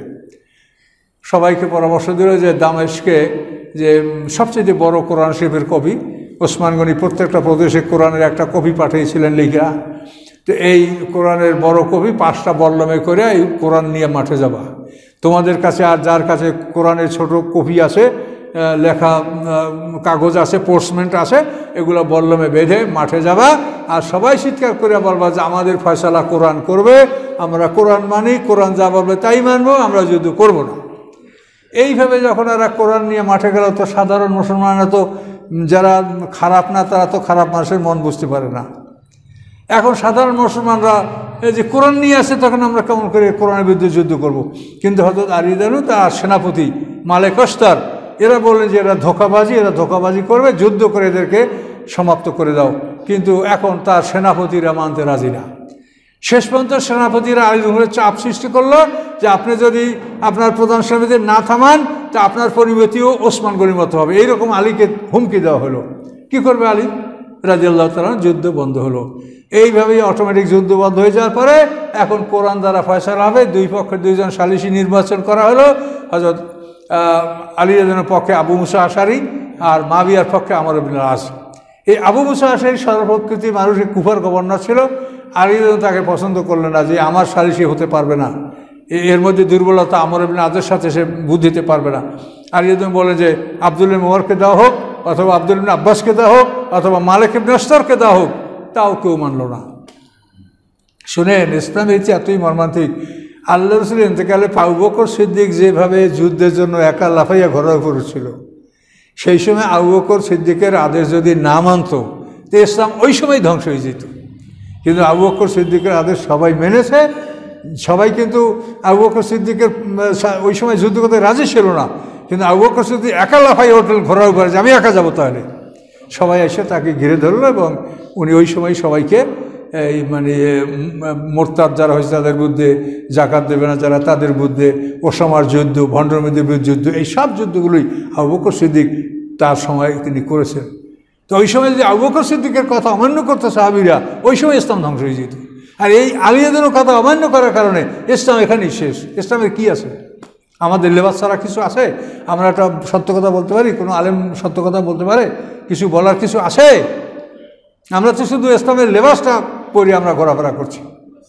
সবাইকে পরামর্শ দিল যে দামেস্কে যে সবচেয়ে বড় কোরআন শরীফের কবি ওসমান গনি প্রত্যেকটা প্রদেশে কোরআনের একটা কপি পাঠিয়েছিলেন লিখা। তো এই কোরআনের বড় কপি পাঁচটা বল্লমে করে এই কোরআন নিয়ে মাঠে যাবা। তোমাদের কাছে আর যার কাছে কোরআনের ছোট কপি আছে, লেখা কাগজ আছে, পোস্টমেন্ট আছে, এগুলো বল্লমে বেঁধে মাঠে যাবা আর সবাই চিৎকার করে বলবা যে আমাদের ফয়সালা কোরআন করবে, আমরা কোরআন মানি, কোরআন যা বলবে তাই মানবো, আমরা যুদ্ধ করব না। এইভাবে যখন এরা কোরআন নিয়ে মাঠে গেল, তো সাধারণ মুসলমানরা তো যারা খারাপ না, তারা তো খারাপ মানুষের মন বুঝতে পারে না। এখন সাধারণ মুসলমানরা এই যে কোরআন নিয়ে আসে, তখন আমরা কেমন করে কোরআনের বিরুদ্ধে যুদ্ধ করব। কিন্তু হযরত আলী রাদিয়াল্লাহু তার সেনাপতি মালেক আশতার, এরা বললেন যে এরা ধোঁকাবাজি, এরা ধোঁকাবাজি করবে, যুদ্ধ করে এদেরকে সমাপ্ত করে দাও। কিন্তু এখন তার সেনাপতিরা মানতে রাজি না। শেষ পর্যন্ত সেনাপতিরা আলীর উপরে চাপ সৃষ্টি করলো যে আপনি যদি আপনার প্রধান সেনাপতি না থামান, তা আপনার পরিণতিও ওসমান গনির মতো হবে। এইরকম আলীকে হুমকি দেওয়া হলো। কি করবে আলী রাদিয়াল্লাহু তাআলা? যুদ্ধ বন্ধ হলো। এইভাবেই অটোমেটিক যুদ্ধ বন্ধ হয়ে যাওয়ার পরে এখন কোরআন দ্বারা ফয়সালা হবে। দুই পক্ষের দুইজন সালিসি নির্বাচন করা হলো। হযরত আলী রাদিয়াল্লাহুর পক্ষে আবু মুসা আশারি আর মাবিয়ার পক্ষে আমর ইবনে আস। এই আবু মুসা আশারী সর্বপ্রকৃতি মানুষের কুফার গভর্নর ছিল। আলী তাকে পছন্দ করলেন না, যে আমার সালিসি হতে পারবে না, এর মধ্যে দুর্বলতা, আমর ইবনে আজের সাথে সে বুঝ দিতে পারবে না। আলী বলে যে আবদুল্লাহ উমরকে দেওয়া হোক, অথবা আবদুল ইবনে আব্বাসকে দেওয়া হোক, অথবা মালিক ইবনে আসতারকে দেওয়া হোক, তাও কেউ মানল না। শুনেন, ইসলামের ইতিহাস এতই মর্মান্তিক। আল্লাহ রসুল ইন্তেকালে আবু বকর সিদ্দিক যেভাবে যুদ্ধের জন্য একা লাফাইয়া ঘোরাঘুরি করেছিল, সেই সময় আবু বকর সিদ্দিকের আদেশ যদি না মানত তো ইসলাম ওই সময় ধ্বংস হয়ে যেত। কিন্তু আবু বকর সিদ্দিকের আদেশ সবাই মেনেছে। সবাই কিন্তু আবু বকর সিদ্দিকের ওই সময় যুদ্ধ করতে রাজি ছিল না, কিন্তু আবু বকর সিদ্দিক একা লাফাইয়া হোটেল ঘোরাঘুরি করে যে আমি একা যাবো, তাহলে সবাই এসে তাকে ঘিরে ধরলো এবং উনি ওই সময় সবাইকে এই মানে মোরতাদ যারা হয়েছে তাদের বিরুদ্ধে, জাকাত দেবে না যারা তাদের বিরুদ্ধে, ওসামার যুদ্ধ, ভণ্ডামিদের যুদ্ধ, এই সব যুদ্ধগুলোই আবু বকর সিদ্দিক তার সময় তিনি করেছেন। তো ওই সময় যদি আবু বকর সিদ্দিকের কথা অমান্য করতো সাহাবীরা, ওই সময় ইসলাম ধ্বংস হয়ে যেত। আর এই আলিয়াদের কথা অমান্য করার কারণে ইসলাম এখানেই শেষ। ইসলামের কি আছে? আমাদের লেবাস ছাড়া কিছু আছে? আমরা একটা সত্য কথা বলতে পারি? কোনো আলেম সত্য কথা বলতে পারে? কিছু বলার কিছু আছে? আমরা তো শুধু ইসলামের লেবাসটা পরে আমরা ঘোরাফেরা করছি।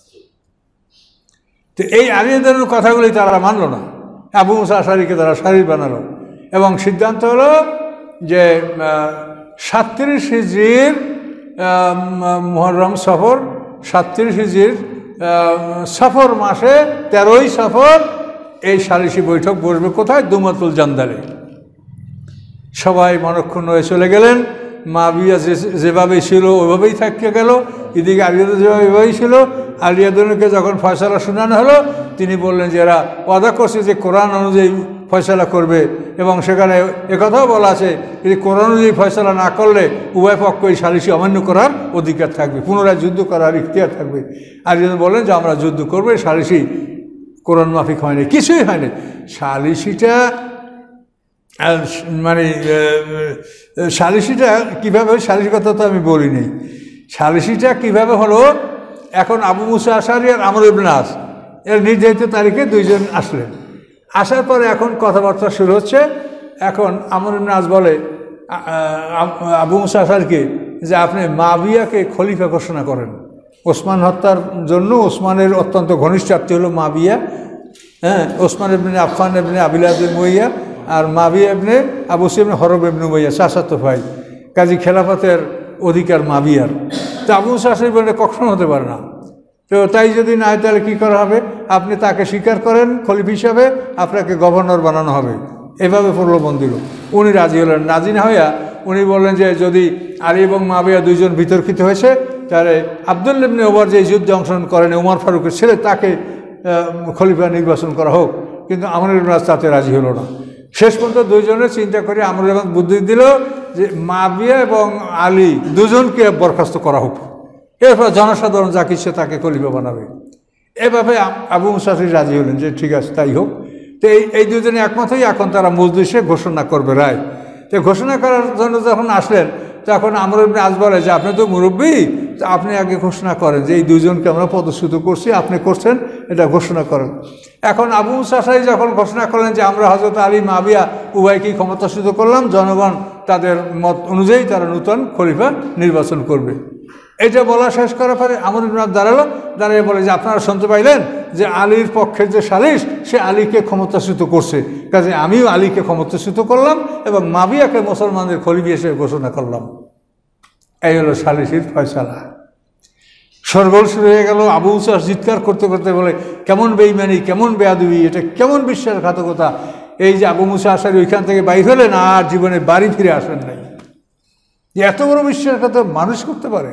তো এই আলিয়াদের কথাগুলি তারা মানল না। আবু মুসা আশারীকে তারা শারীর বানালো এবং সিদ্ধান্ত হলো যে সাতত্রিশ হিজরির মুহররম সফর, সাতত্রিশ হিজরির সফর মাসে তেরোই সফর এই সালিসি বৈঠক বসবে কোথায়? দুমাতুল জান্দালে। সবাই মনক্ষুণ্ণ হয়ে চলে গেলেন। মাবিয়া যে যেভাবেই ছিল ওইভাবেই থাকতে গেল। এদিকে আলিয়াদুন যেভাবে ওইভাবেই ছিল। আলিয়াদুনকে যখন ফয়সালা শোনানো হলো, তিনি বললেন যে এরা ওয়াদা করছে যে কোরআন অনুযায়ী ফয়সালা করবে, এবং সেখানে একথাও বলা আছে যে কোরআন অনুযায়ী ফয়সালা না করলে উভয় পক্ষই সালিসি অমান্য করার অধিকার থাকবে, পুনরায় যুদ্ধ করার ইখতিয়ার থাকবে। আলিয়াদুন বললেন যে আমরা যুদ্ধ করবো, সালিসি কোরআন মাফিক হয়নি, কিছুই হয়নি। সালিসিটা মানে সালিসিটা কীভাবে, সালিসি কথা তো আমি বলিনি। সালিসিটা কীভাবে হলো, এখন আবু মুসা আশারী আর আমর ইবনে আস এর নির্ধারিত তারিখে দুইজন আসলেন। আসার পরে এখন কথাবার্তা শুরু হচ্ছে। এখন আমর ইবনে আস বলে আবু মুসা আশারীকে যে আপনি মাবিয়াকে খলিফা ঘোষণা করেন। ওসমান হত্যার জন্য ওসমানের অত্যন্ত ঘনিষ্ঠ আত্মীয় হলো মাবিয়া, হ্যাঁ, Osman ibn Affan ibn Abila ibn Muawiya আর Mabiya ibn Abu Sufyan ibn Harb ibn Umayya, চাচাতো ভাই। কাজী খেলাফতের অধিকার মাবিয়ার। তো আবু মুসা আশারী বলে কখনো হতে পারে না। তো তাই যদি না হয় তাহলে কী করা হবে? আপনি তাকে স্বীকার করেন খলিফা হিসাবে, আপনাকে গভর্নর বানানো হবে। এভাবে প্রলোভন দিল। উনি রাজি হলেন। রাজি না হইয়া উনি বললেন যে যদি আলী এবং মাবিয়া দুইজন বিতর্কিত হয়েছে, তাহলে আবদুল্লাহ ইবনে ওমর যে যুদ্ধে অংশগ্রহণ করেন উমর ফারুকের ছেলে, তাকে খলিফা নির্বাচন করা হোক। কিন্তু আমর ইবনে আস তাতে রাজি হলো না। শেষ পর্যন্ত দুইজনে চিন্তা করে আমর ইবনে আস বুদ্ধি দিল যে মাবিয়া এবং আলী দুজনকে বরখাস্ত করা হোক, এরপর জনসাধারণ যা কিছু তাকে খলিফা বানাবে। এভাবে আবু মুসা আশারী রাজি হলেন যে ঠিক আছে তাই হোক। তো এই এই দুজনে একমত হয়ে এখন তারা মজলিসে ঘোষণা করবে রায়। তো ঘোষণা করার জন্য যখন আসলেন, তখন আমর ইবনে আস বলে যে আপনি তো মুরব্বী, তো আপনি আগে ঘোষণা করেন যে এই দুজনকে আমরা পদচ্যুত করছি, আপনি করছেন, এটা ঘোষণা করেন। এখন আবু মুসা আশারী যখন ঘোষণা করলেন যে আমরা হযরত আলী মাবিয়া উভয়কেই ক্ষমতাচ্যুত করলাম, জনগণ তাদের মত অনুযায়ী তারা নূতন খলিফা নির্বাচন করবে। এটা বলা শেষ করার পরে আমর ইবনে আস দাঁড়ালো, দাঁড়িয়ে বলে যে আপনারা শুনতে পাইলেন যে আলীর পক্ষের যে সালিস, সে আলীকে ক্ষমতাচ্যুত করছে, কাজে আমিও আলীকে ক্ষমতাচ্যুত করলাম এবং মাবিয়াকে মুসলমানদের খলিফা হিসেবে ঘোষণা করলাম। এই হলো সালিসির ফয়সালা। সরগোল শুরু হয়ে গেল। আবু মুসা চিৎকার করতে করতে বলে কেমন বেঈমানি, কেমন বেয়াদবি, এটা কেমন বিশ্বাসঘাতকতা। এই যে আবু মুসা আশারী ওইখান থেকে বাইর হলেন আর জীবনে বাড়ি ফিরে আসেন নাই। এত বড় বিশ্বাসঘাতক মানুষ করতে পারে?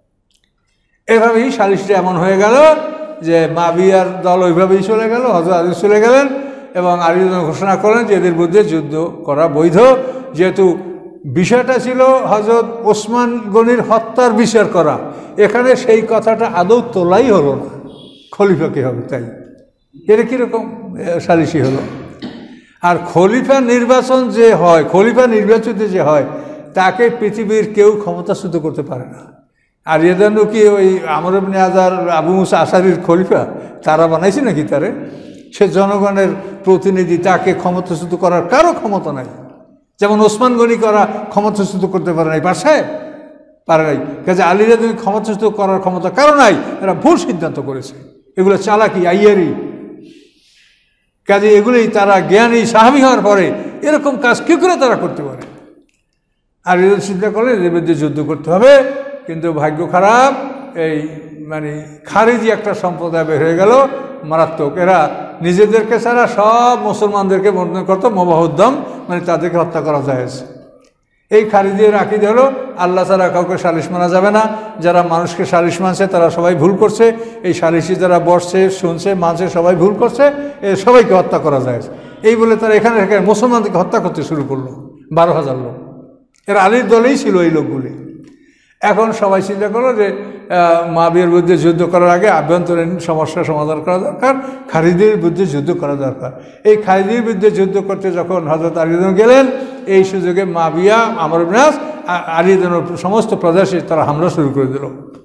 এভাবেই সালিসটা এমন হয়ে গেল যে মাবিয়ার দল ওইভাবেই চলে গেল, হযরত আলী চলে গেলেন এবং আলী ঘোষণা করলেন যে এদের বিরুদ্ধে যুদ্ধ করা বৈধ। যেহেতু বিষয়টা ছিল হযরত ওসমান গনির হত্যার বিচার করা, এখানে সেই কথাটা আদৌ তোলাই হলো না, খলিফা কে হবে তাই। এটা কীরকম সালিসি হলো? আর খলিফা নির্বাচন যে হয়, খলিফা নির্বাচিত যে হয়, তাকে পৃথিবীর কেউ ক্ষমতাচ্যুত করতে পারে না। আর এজন্য কি ওই আমর ইবনে আস আর আবু মুসা আশারীর খলিফা তারা বানাইছে নাকি তারে? সে জনগণের প্রতিনিধি, তাকে ক্ষমতাচ্যুত করার কারো ক্ষমতা নাই। যেমন ওসমান গনি করা ক্ষমতাচ্যুত করতে পারে নাই, পারছে? পারে নাই। কাজে আলীরা তুমি ক্ষমতাচ্যুত করার ক্ষমতা কারো নাই, এরা ভুল সিদ্ধান্ত করেছে। এগুলো চালাকি, আইয়ারি। কাজে এগুলোই তারা জ্ঞানী সাহাবী হওয়ার পরে এরকম কাজ কী করে তারা করতে পারে? আর এদের চিন্তা করলে এদের বিরুদ্ধে যুদ্ধ করতে হবে, কিন্তু ভাগ্য খারাপ, এই মানে খারিজি একটা সম্প্রদায় বের হয়ে গেল মারাত্মক। এরা নিজেদেরকে ছাড়া সব মুসলমানদেরকে মনে করতো মোবাহুদ্দম, মানে তাদেরকে হত্যা করা যায়। এই খারিজির আকীদা হলো আল্লাহ ছাড়া কাউকে সালিশ মানা যাবে না, যারা মানুষকে সালিশ মানছে তারা সবাই ভুল করছে, এই সালিশি যারা বসছে শুনছে মানছে সবাই ভুল করছে, এ সবাইকে হত্যা করা যায়। এই বলে তারা এখানে এখানে মুসলমানদেরকে হত্যা করতে শুরু করলো, বারো হাজার লোক। এরা আলীর দলেই ছিল এই লোকগুলি। এখন সবাই চিন্তা করলো যে মুআবিয়ার বিরুদ্ধে যুদ্ধ করার আগে আভ্যন্তরীণ সমস্যার সমাধান করা দরকার, খারিজির বিরুদ্ধে যুদ্ধ করা দরকার। এই খারিজির বিরুদ্ধে যুদ্ধ করতে যখন হযরত আলী রাদিয়াল্লাহু আনহু গেলেন, এই সুযোগে মুআবিয়া, আমর ইবনে আস, আলী রাদিয়াল্লাহু আনহুর সমস্ত প্রদেশে তারা হামলা শুরু করে দিল।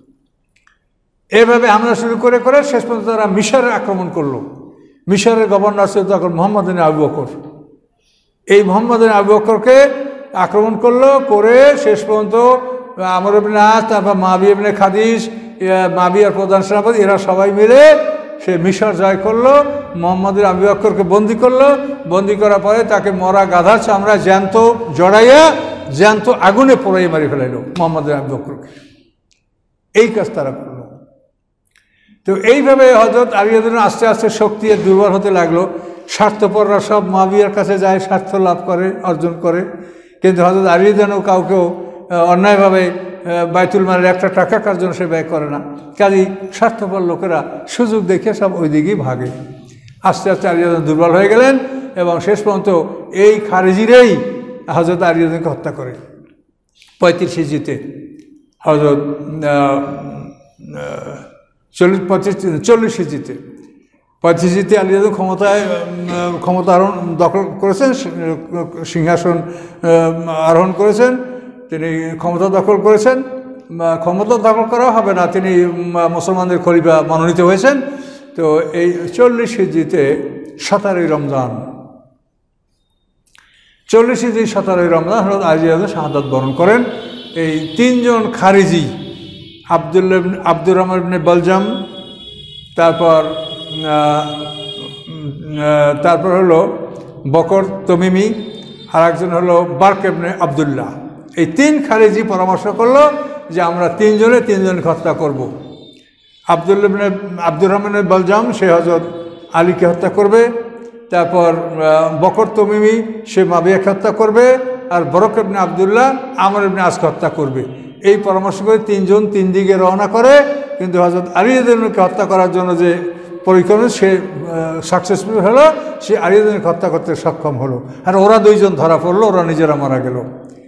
এভাবে হামলা শুরু করে করে শেষ পর্যন্ত তারা মিশরে আক্রমণ করলো। মিশরের গভর্নর ছিল তখন মোহাম্মদ ইবনে আবু বকর। এই মোহাম্মদ ইবনে আবু বকরকে আক্রমণ করলো, করে শেষ পর্যন্ত আমর ইবনে আস, তারপর মুআবিয়া ইবনে খাদিজ, মুআবিয়ার প্রধান সেনাপতি, এরা সবাই মিলে সে মিশর জয় করলো। মোহাম্মদ আবু বকরকে বন্দি করলো। বন্দি করার পরে তাকে মরা গাধার চামড়া জ্যান্ত জড়াইয়া জ্যান্ত আগুনে পোড়াইয়া মারি ফেলাইল মোহাম্মদ আবু বকরকে। এই কাজ তারা করলো। তো এইভাবে হযরত আলী রাদিয়াল্লাহু আনহু আস্তে আস্তে শক্তি দুর্বল হতে লাগলো। স্বার্থপররা সব মুআবিয়ার কাছে যায়, স্বার্থ লাভ করে, অর্জন করে। কিন্তু হযরত আলী রাদিয়াল্লাহু আনহু কাউকেও অন্যায়ভাবে বাইতুল মালের একটা টাকা কার জন্য সে ব্যয় করে না। কাজেই স্বার্থপর লোকেরা সুযোগ দেখে সব ওই দিকেই ভাগে। আস্তে আস্তে আলী রাদিয়াল্লাহু আনহু দুর্বল হয়ে গেলেন এবং শেষ পর্যন্ত এই খারিজিরাই হযরত আলী রাদিয়াল্লাহু আনহুকে হত্যা করে পঁয়ত্রিশ হিজরিতে। হযরত চল্লিশ পঁচিশ চল্লিশ হিজরিতে পঁয়ত্রিশ হিজরিতে আলী রাদিয়াল্লাহু আনহু ক্ষমতায় ক্ষমতা আরোহণ দখল করেছেন, সিংহাসন আরোহণ করেছেন, তিনি ক্ষমতা দখল করেছেন। ক্ষমতা দখল করা হবে না, তিনি মুসলমানদের খলিফা মনোনীত হয়েছেন। তো এই চল্লিশ হিজরিতে সতেরোই রমজান চল্লিশ হিজরি সতেরোই রমজান হযরত আলী রাদিয়াল্লাহু আনহু শাহাদাত বরণ করেন। এই তিনজন খারিজি, আব্দুল্লাহ আব্দুর রহমান ইবনে বালজাম, তারপর তারপর হলো বকর তমিমি, আর একজন হলো বারক ইবনে আবদুল্লাহ। এই তিন খারিজি পরামর্শ করলো যে আমরা তিনজনে তিনজনকে হত্যা করব। আব্দুল্লাহ ইবনে আব্দুর রহমান ইবনে বালজাম সে হযরত আলীকে হত্যা করবে, তারপর বকর তমিমি সে মুআবিয়াকে হত্যা করবে, আর বারক ইবনে আবদুল্লাহ আমর ইবনে আসকে হত্যা করবে। এই পরামর্শ করে তিনজন তিন দিকে রওনা করে, কিন্তু হযরত আলী রাদিয়াল্লাহু আনহুকে হত্যা করার জন্য যে পরিকল্পনা সে সাকসেসফুল হলো, সে আলী রাদিয়াল্লাহু আনহুকে হত্যা করতে সক্ষম হলো। আর ওরা দুইজন ধরা পড়লো, ওরা নিজেরা মারা গেল।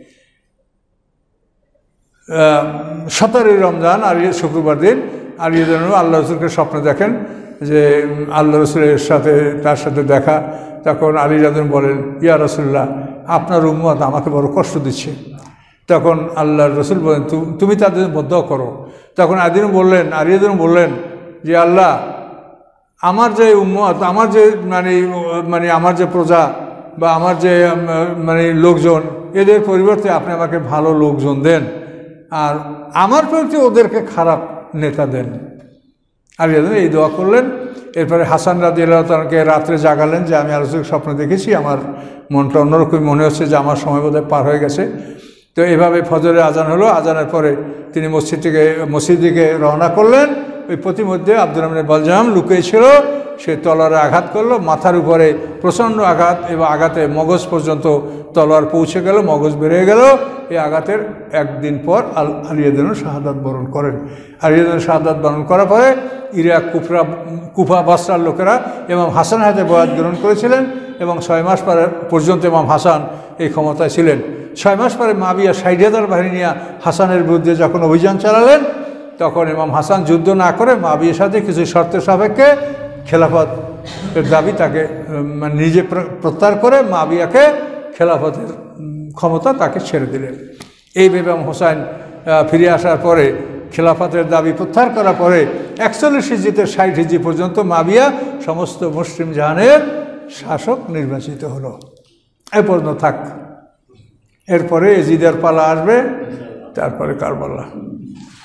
সতেরোই রমজান আর শুক্রবার দিন আলী রাদিয়াল্লাহু আনহু আল্লাহ রসুলকে স্বপ্নে দেখেন যে আল্লাহ রসুলের সাথে তার সাথে দেখা। তখন আলী রাদিয়াল্লাহু আনহু বলেন, ইয়া রাসূলুল্লাহ, আপনার উম্মত আমাকে বড় কষ্ট দিচ্ছে। তখন আল্লাহ রসুল বলেন, তুমি তাদের বদদোয়া করো। তখন আদিন বললেন আলী রাদিয়াল্লাহু আনহু বললেন যে আল্লাহ, আমার যে উম্মত, আমার যে মানে মানে আমার যে প্রজা বা আমার যে মানে লোকজন, এদের পরিবর্তে আপনি আমাকে ভালো লোকজন দেন, আর আমার প্রতি ওদেরকে খারাপ নেতা দেন। আলী রাদিয়াল্লাহু আনহু এই দোয়া করলেন। এরপরে হাসান রাদিয়াল্লাহু তাআলাকে রাত্রে জাগালেন যে আমি আল্লাহর স্বপ্ন দেখেছি, আমার মনটা অন্যরকম মনে হচ্ছে যে আমার সময় বোধহয় পার হয়ে গেছে। তো এইভাবে ফজরের আজান হলো। আজানের পরে তিনি মসজিদ থেকে মসজিদ দিকে রওনা করলেন। ওই প্রতিমধ্যে আব্দুর রহমান বালজাম লুকিয়ে ছিল, সে তলোয়ারে আঘাত করলো, মাথার উপরে প্রচণ্ড আঘাত, এবং আঘাতে মগজ পর্যন্ত তলোয়ার পৌঁছে গেল, মগজ বেরিয়ে গেল। এই আঘাতের একদিন পর আল আলী রাদিয়াল্লাহু আনহু শাহাদাত বরণ করেন। আলী রাদিয়াল্লাহু আনহু শাহাদাত বরণ করার পরে ইরাক, কুফরা, কুফা, বাসরার লোকেরা ইমাম হাসান হাতে বয়াত গ্রহণ করেছিলেন, এবং ছয় মাস পরে পর্যন্ত ইমাম হাসান এই ক্ষমতায় ছিলেন। ছয় মাস পরে মুআবিয়া ষাট হাজার বাহিনী নিয়ে হাসানের বিরুদ্ধে যখন অভিযান চালালেন, তখন ইমাম হাসান যুদ্ধ না করে মুআবিয়ার সাথে কিছু শর্তের সাপেক্ষে খেলাফতের দাবি তাকে মানে নিজে প্রত্যাহার করে মুআবিয়াকে খেলাফতের ক্ষমতা তাকে ছেড়ে দিলেন। এইভাবে ইমাম হোসাইন ফিরে আসার পরে খেলাফতের দাবি প্রত্যাহার করার পরে একচল্লিশ হিজরিতে ষাট হিজরি পর্যন্ত মুআবিয়া সমস্ত মুসলিম জাহানের শাসক নির্বাচিত হলো। এ পর্যন্ত থাক। এরপরে এজিদের পালা আসবে, তারপরে কারবালা।